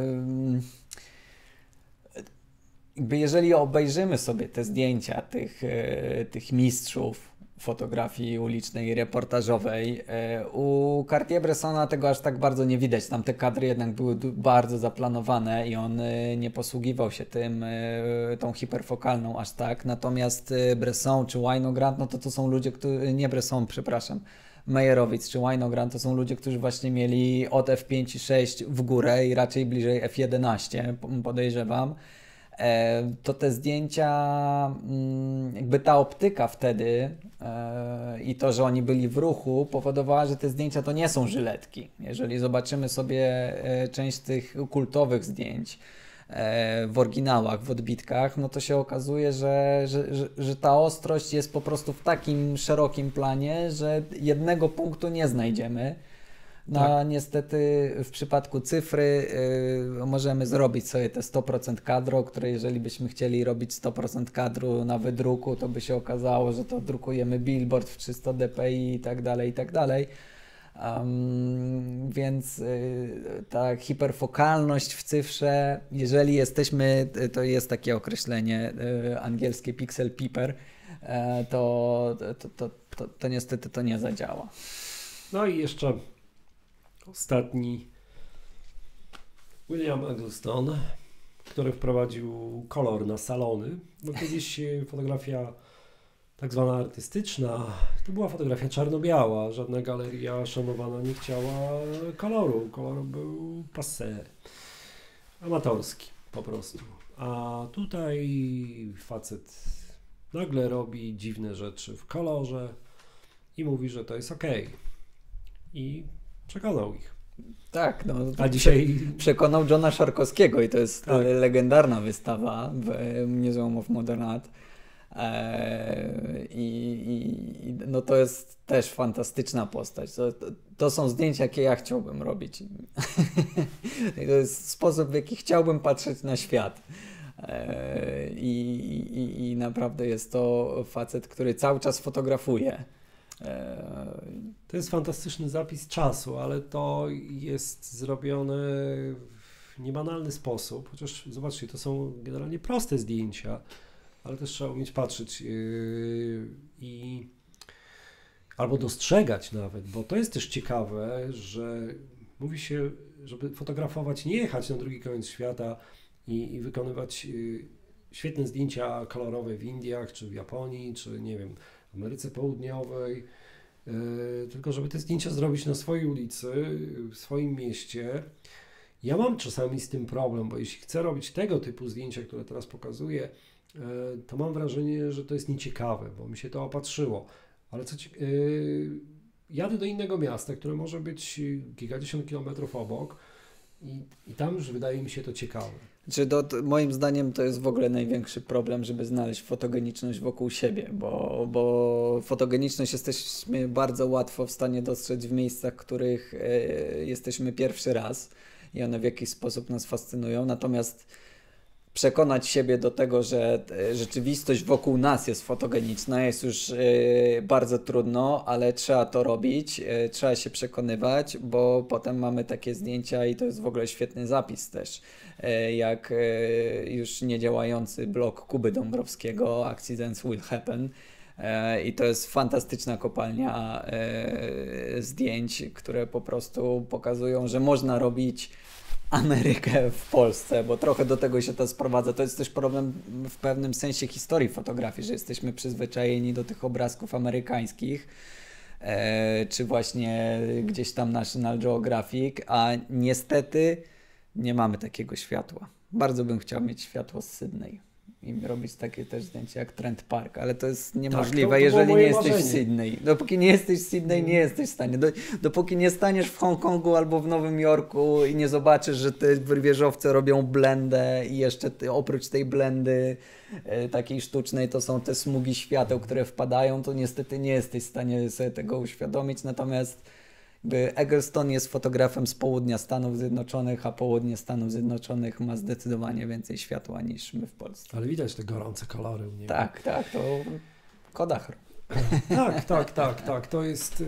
jakby jeżeli obejrzymy sobie te zdjęcia tych mistrzów fotografii ulicznej i reportażowej, u Cartier-Bressona tego aż tak bardzo nie widać. Tam te kadry jednak były bardzo zaplanowane i on nie posługiwał się tą hiperfokalną aż tak. Natomiast Bresson czy Winogrand, no to są ludzie, nie Bresson, przepraszam, Meyerowicz czy Winogrand to są ludzie, którzy właśnie mieli od F5 i 6 w górę i raczej bliżej F11, podejrzewam. To te zdjęcia, jakby ta optyka wtedy i to, że oni byli w ruchu, powodowała, że te zdjęcia to nie są żyletki. Jeżeli zobaczymy sobie część tych kultowych zdjęć w oryginałach, w odbitkach, no to się okazuje, że ta ostrość jest po prostu w takim szerokim planie, że jednego punktu nie znajdziemy. No tak. Niestety w przypadku cyfry możemy zrobić sobie te 100% kadru, które jeżeli byśmy chcieli robić 100% kadru na wydruku, to by się okazało, że to drukujemy billboard w 300 dpi i tak dalej, i tak dalej. Więc ta hiperfokalność w cyfrze, jeżeli jesteśmy, to jest takie określenie angielskie pixel peeper, to niestety to nie zadziała. No i jeszcze ostatni William Eggleston, który wprowadził kolor na salony, bo kiedyś fotografia tak zwana artystyczna to była fotografia czarno-biała, żadna galeria szanowana nie chciała koloru, kolor był passé, amatorski po prostu, a tutaj facet nagle robi dziwne rzeczy w kolorze i mówi, że to jest okej. I przekonał ich. Tak, no. A dzisiaj przekonał Johna Szarkowskiego i to jest legendarna wystawa w Museum of Modern Art. No to jest też fantastyczna postać. To są zdjęcia, jakie ja chciałbym robić. To jest sposób, w jaki chciałbym patrzeć na świat. I naprawdę jest to facet, który cały czas fotografuje. To jest fantastyczny zapis czasu, ale to jest zrobione w niebanalny sposób, chociaż zobaczcie, to są generalnie proste zdjęcia, ale też trzeba umieć patrzeć i albo dostrzegać nawet, bo to jest też ciekawe, że mówi się, żeby fotografować, nie jechać na drugi koniec świata i wykonywać świetne zdjęcia kolorowe w Indiach, czy w Japonii, czy nie wiem, w Ameryce Południowej, tylko żeby te zdjęcia zrobić na swojej ulicy, w swoim mieście. Ja mam czasami z tym problem, bo jeśli chcę robić tego typu zdjęcia, które teraz pokazuję, to mam wrażenie, że to jest nieciekawe, bo mi się to opatrzyło. Ale jadę do innego miasta, które może być kilkadziesiąt kilometrów obok i tam już wydaje mi się to ciekawe. Moim zdaniem to jest w ogóle największy problem, żeby znaleźć fotogeniczność wokół siebie, bo fotogeniczność jesteśmy bardzo łatwo w stanie dostrzec w miejscach, w których jesteśmy pierwszy raz i one w jakiś sposób nas fascynują, natomiast przekonać siebie do tego, że rzeczywistość wokół nas jest fotogeniczna, jest już bardzo trudno, ale trzeba to robić, trzeba się przekonywać, bo potem mamy takie zdjęcia i to jest w ogóle świetny zapis też, jak już niedziałający blog Kuby Dąbrowskiego, Accidents Will Happen, i to jest fantastyczna kopalnia zdjęć, które po prostu pokazują, że można robić Amerykę w Polsce, bo trochę do tego się to sprowadza. To jest też problem w pewnym sensie historii fotografii, że jesteśmy przyzwyczajeni do tych obrazków amerykańskich, czy właśnie gdzieś tam National Geographic, a niestety nie mamy takiego światła. Bardzo bym chciał mieć światło z Sydney i robić takie też zdjęcia jak Trent Park, ale to jest niemożliwe, to jeżeli nie marzenie. jesteś w Sydney. Dopóki nie jesteś w Sydney, nie jesteś w stanie. Dopóki nie staniesz w Hongkongu albo w Nowym Jorku i nie zobaczysz, że te wieżowce robią blendę i jeszcze oprócz tej blendy takiej sztucznej to są te smugi świateł, które wpadają, to niestety nie jesteś w stanie sobie tego uświadomić. Natomiast Eggleston jest fotografem z południa Stanów Zjednoczonych, a południe Stanów Zjednoczonych ma zdecydowanie więcej światła niż my w Polsce. Ale widać te gorące kolory u niego. Tak, to Kodachr. Tak, to jest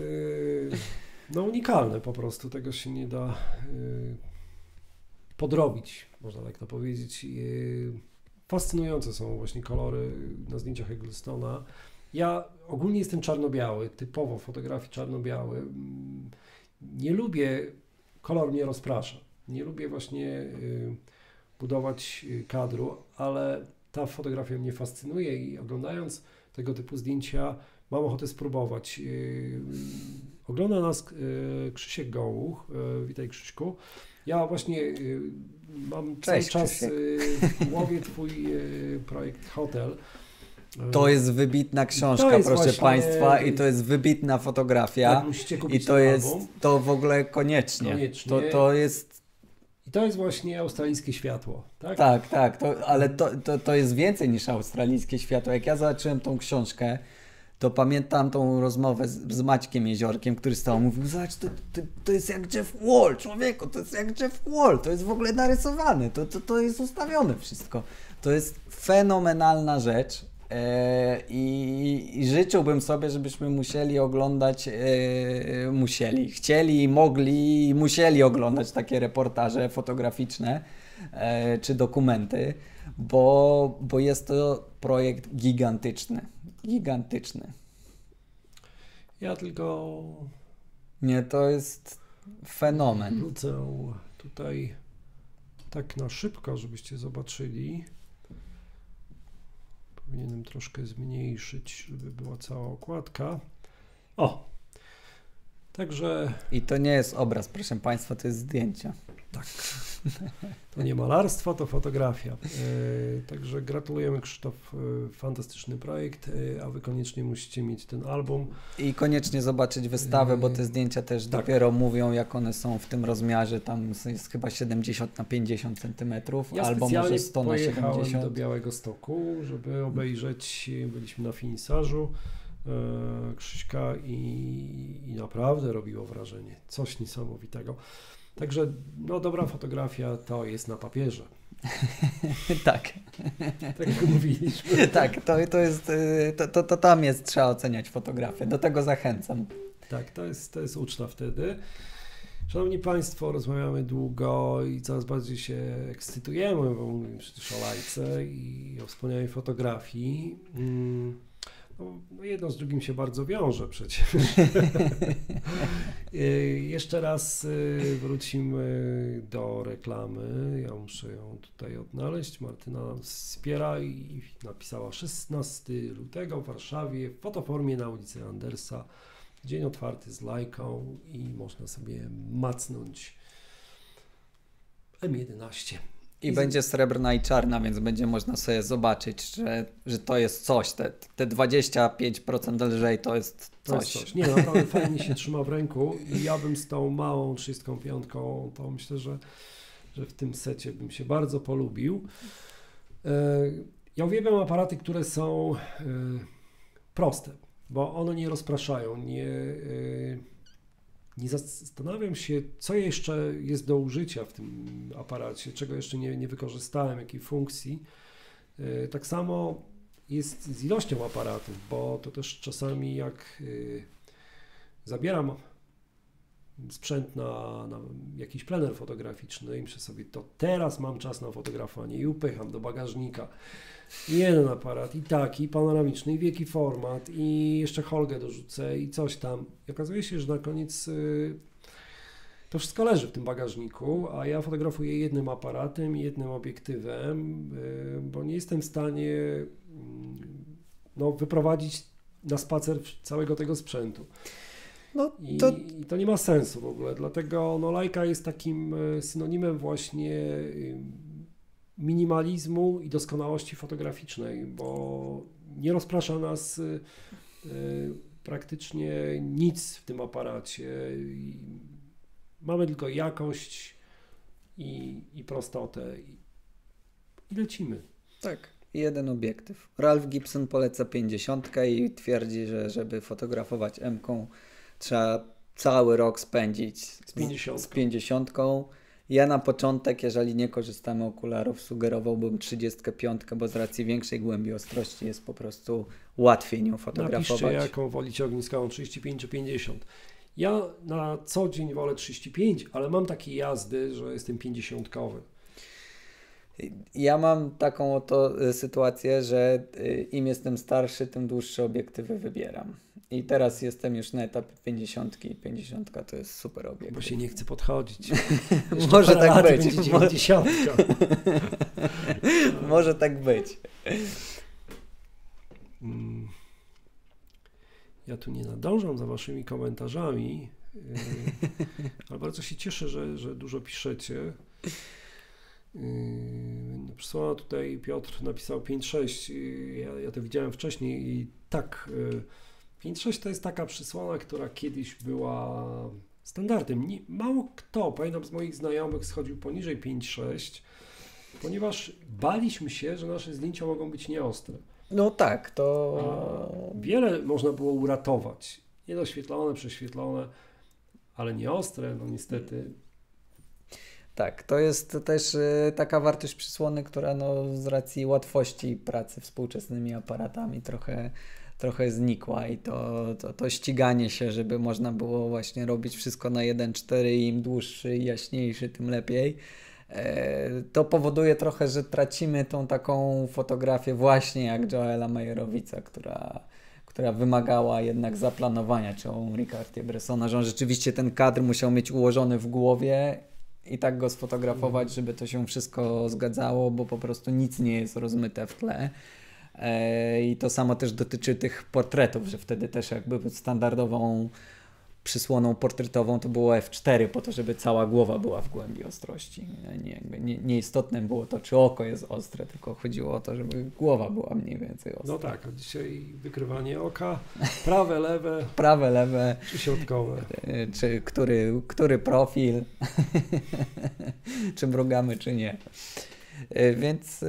unikalne po prostu, tego się nie da podrobić, można tak to powiedzieć. Fascynujące są właśnie kolory na zdjęciach Egglestona. Ja ogólnie jestem czarno-biały, typowo fotografii czarno-biały. Nie lubię, kolor mnie rozprasza. Nie lubię właśnie budować kadru, ale ta fotografia mnie fascynuje i oglądając tego typu zdjęcia mam ochotę spróbować. Ogląda nas Krzysiek Gołuch. Witaj, Krzyśku. Ja właśnie mam cały czas łowię Twój projekt Hotel. To jest wybitna książka, proszę właśnie Państwa, i to jest wybitna fotografia. Tak, musicie kupić i to jest album. To w ogóle koniecznie. To jest... I to jest właśnie australijskie światło, tak? Tak, ale to jest więcej niż australijskie światło. Jak ja zobaczyłem tą książkę, to pamiętam tą rozmowę z Maćkiem Jeziorkiem, który stał, mówił, zobacz, to jest jak Jeff Wall, człowieku, to jest jak Jeff Wall, to jest w ogóle narysowane, to jest ustawione wszystko. To jest fenomenalna rzecz. I życzyłbym sobie, żebyśmy musieli oglądać, chcieli, mogli i musieli oglądać takie reportaże fotograficzne czy dokumenty, bo jest to projekt gigantyczny. Ja tylko... Nie, to jest fenomen. Wrócę tutaj tak na szybko, żebyście zobaczyli. Powinienem troszkę zmniejszyć, żeby była cała okładka. O! Także... I to nie jest obraz, proszę Państwa, to jest zdjęcie. Tak. To nie malarstwo, to fotografia. Także gratulujemy, Krzysztof. Fantastyczny projekt, a Wy koniecznie musicie mieć ten album. I koniecznie zobaczyć wystawę, bo te zdjęcia też dopiero mówią, jak one są w tym rozmiarze. Tam jest chyba 70 na 50 centymetrów, albo może 100 na 70. Pojechałem do Białegostoku, żeby obejrzeć, byliśmy na finisarzu Krzyśka i naprawdę robiło wrażenie. Coś niesamowitego. Także dobra fotografia to jest na papierze. Tak. Tak jak mówiliśmy. Tak, to jest, to tam jest, trzeba oceniać fotografię. Do tego zachęcam. Tak, to jest uczta wtedy. Szanowni Państwo, rozmawiamy długo i coraz bardziej się ekscytujemy, bo mówimy przecież o lajce i o wspaniałej fotografii. No jedno z drugim się bardzo wiąże przecież. Jeszcze raz wrócimy do reklamy. Ja muszę ją tutaj odnaleźć. Martyna nam wspiera i napisała 16 lutego w Warszawie w Fotoformie na ulicy Andersa. Dzień otwarty z Leiką i można sobie macnąć M11. I będzie srebrna i czarna, więc będzie można sobie zobaczyć, że to jest coś. Te 25% lżej to jest coś. Nie, naprawdę fajnie się trzyma w ręku i ja bym z tą małą 35, to myślę, że w tym secie bym się bardzo polubił. Ja uwielbiam aparaty, które są proste, bo one nie rozpraszają, nie zastanawiam się, co jeszcze jest do użycia w tym aparacie, czego jeszcze nie wykorzystałem, jakiej funkcji. Tak samo jest z ilością aparatów, bo to też czasami jak zabieram sprzęt na jakiś plener fotograficzny i myślę sobie, to teraz mam czas na fotografowanie i upycham do bagażnika jeden aparat i taki, panoramiczny, i wielki format i jeszcze Holgę dorzucę i coś tam. I okazuje się, że na koniec to wszystko leży w tym bagażniku, a ja fotografuję jednym aparatem i jednym obiektywem, bo nie jestem w stanie wyprowadzić na spacer całego tego sprzętu. I to nie ma sensu w ogóle, dlatego Leica jest takim synonimem właśnie minimalizmu i doskonałości fotograficznej, bo nie rozprasza nas praktycznie nic w tym aparacie. Mamy tylko jakość i prostotę i lecimy. Tak, jeden obiektyw. Ralph Gibson poleca 50 i twierdzi, że żeby fotografować M-ką trzeba cały rok spędzić z 50. Ja na początek, jeżeli nie korzystamy okularów, sugerowałbym 35, bo z racji większej głębi ostrości jest po prostu łatwiej nią fotografować. Napiszcie, jaką wolicie ogniskową, 35 czy 50. Ja na co dzień wolę 35, ale mam takie jazdy, że jestem 50-kowy. Ja mam taką oto sytuację, że im jestem starszy, tym dłuższe obiektywy wybieram. I teraz jestem już na etapie 50 i 50 to jest super obiektyw. Bo się nie chce podchodzić. Może tak być. 90. Może tak być. Ja tu nie nadążam za waszymi komentarzami, ale bardzo się cieszę, że dużo piszecie. Przysłała tutaj Piotr, napisał 5.6, ja to widziałem wcześniej i tak, 5.6 to jest taka przysłona, która kiedyś była standardem. Mało kto, pamiętam z moich znajomych, schodził poniżej 5.6, ponieważ baliśmy się, że nasze zdjęcia mogą być nieostre. No tak, to... Wiele można było uratować. Niedoświetlone, prześwietlone, ale nieostre, no niestety... Tak, to jest też taka wartość przysłony, która z racji łatwości pracy współczesnymi aparatami trochę znikła i to ściganie się, żeby można było właśnie robić wszystko na 1.4 i im dłuższy i jaśniejszy, tym lepiej. To powoduje trochę, że tracimy tą taką fotografię właśnie jak Joela Meyerowicza, która wymagała jednak zaplanowania, czy Henryka Cartier-Bressona, że on rzeczywiście ten kadr musiał mieć ułożony w głowie i tak go sfotografować, żeby to się wszystko zgadzało, bo po prostu nic nie jest rozmyte w tle. I to samo też dotyczy tych portretów, że wtedy też jakby standardową przysłoną portretową to było F4 po to, żeby cała głowa była w głębi ostrości. Nieistotnym było to, czy oko jest ostre, tylko chodziło o to, żeby głowa była mniej więcej ostra. No tak, a dzisiaj wykrywanie oka, prawe, lewe, czy środkowe. Czy który profil, czy mrugamy, czy nie. Więc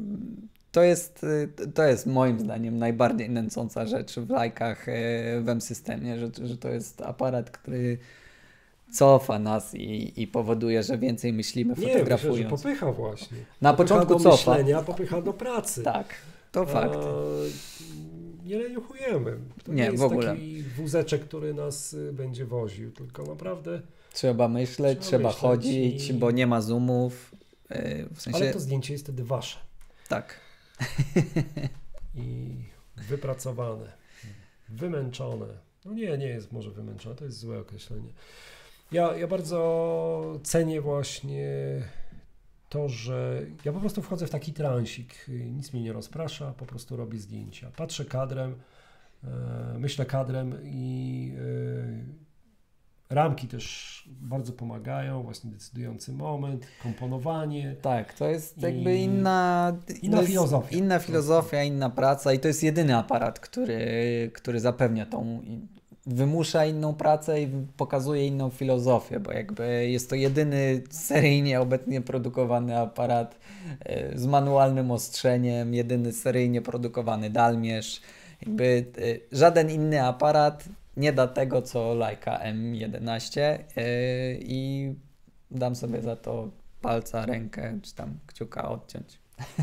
to jest moim zdaniem najbardziej nęcąca rzecz w Leicach w M-systemie, że to jest aparat, który cofa nas i powoduje, że więcej myślimy fotografując. Myślę, że popycha właśnie. Na początku cofa. Myślenia, popycha do pracy. Tak, to fakt. Nie leniuchujemy. To nie jest w ogóle. Taki wózeczek, który nas będzie woził, tylko naprawdę... Trzeba myśleć, trzeba chodzić, bo nie ma zoomów. Ale to zdjęcie jest wtedy wasze. Tak. I wypracowane, wymęczone. No nie jest może wymęczone, to jest złe określenie. Ja bardzo cenię właśnie to, że ja po prostu wchodzę w taki transik, nic mnie nie rozprasza, po prostu robię zdjęcia. Patrzę kadrem, myślę kadrem i ramki też bardzo pomagają, właśnie decydujący moment, komponowanie. Tak, to jest jakby inna filozofia. Inna filozofia, inna praca i to jest jedyny aparat, który zapewnia wymusza inną pracę i pokazuje inną filozofię, bo jakby jest to jedyny seryjnie obecnie produkowany aparat z manualnym ostrzeniem, jedyny seryjnie produkowany dalmierz. Jakby żaden inny aparat nie da tego, co Leica M11 i dam sobie za to palca, rękę, czy tam kciuka odciąć.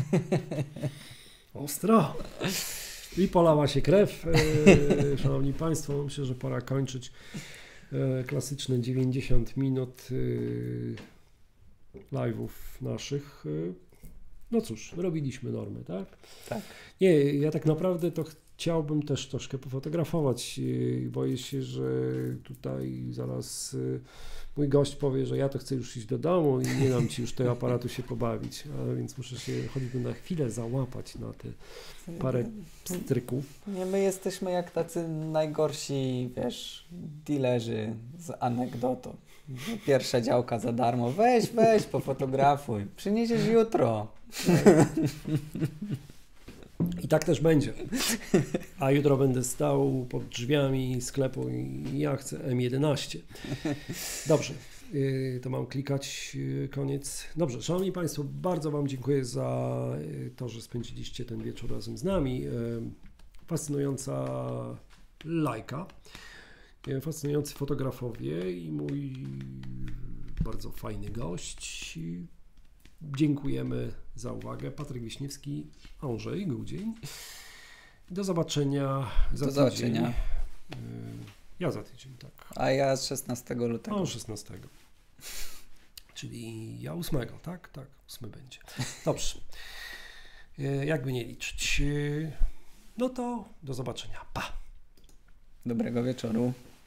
Ostro! I polała się krew. Szanowni Państwo, myślę, że pora kończyć klasyczne 90 minut live'ów naszych. No cóż, robiliśmy normy, tak? Tak. Nie, ja tak naprawdę to chciałbym też troszkę pofotografować. Boję się, że tutaj zaraz mój gość powie, że ja to chcę już iść do domu i nie dam Ci już tego aparatu się pobawić, a więc muszę się choćby na chwilę załapać na te parę pstryków. Nie, my jesteśmy jak tacy najgorsi, dealerzy z anegdotą. Pierwsza działka za darmo. Weź, pofotografuj. Przyniesiesz jutro. I tak też będzie. A jutro będę stał pod drzwiami sklepu i ja chcę M11. Dobrze, to mam klikać, koniec. Dobrze, Szanowni Państwo, bardzo Wam dziękuję za to, że spędziliście ten wieczór razem z nami. Fascynująca Leica, fascynujący fotografowie i mój bardzo fajny gość. Dziękujemy za uwagę. Patryk Wiśniewski, Andrzej Grudzień. Do zobaczenia za tydzień. Zobaczenia. Ja za tydzień, tak. A ja z 16 lutego. O, 16. Czyli ja 8, tak? Tak, 8 będzie. Dobrze. Jakby nie liczyć. No to do zobaczenia. Pa! Dobrego wieczoru.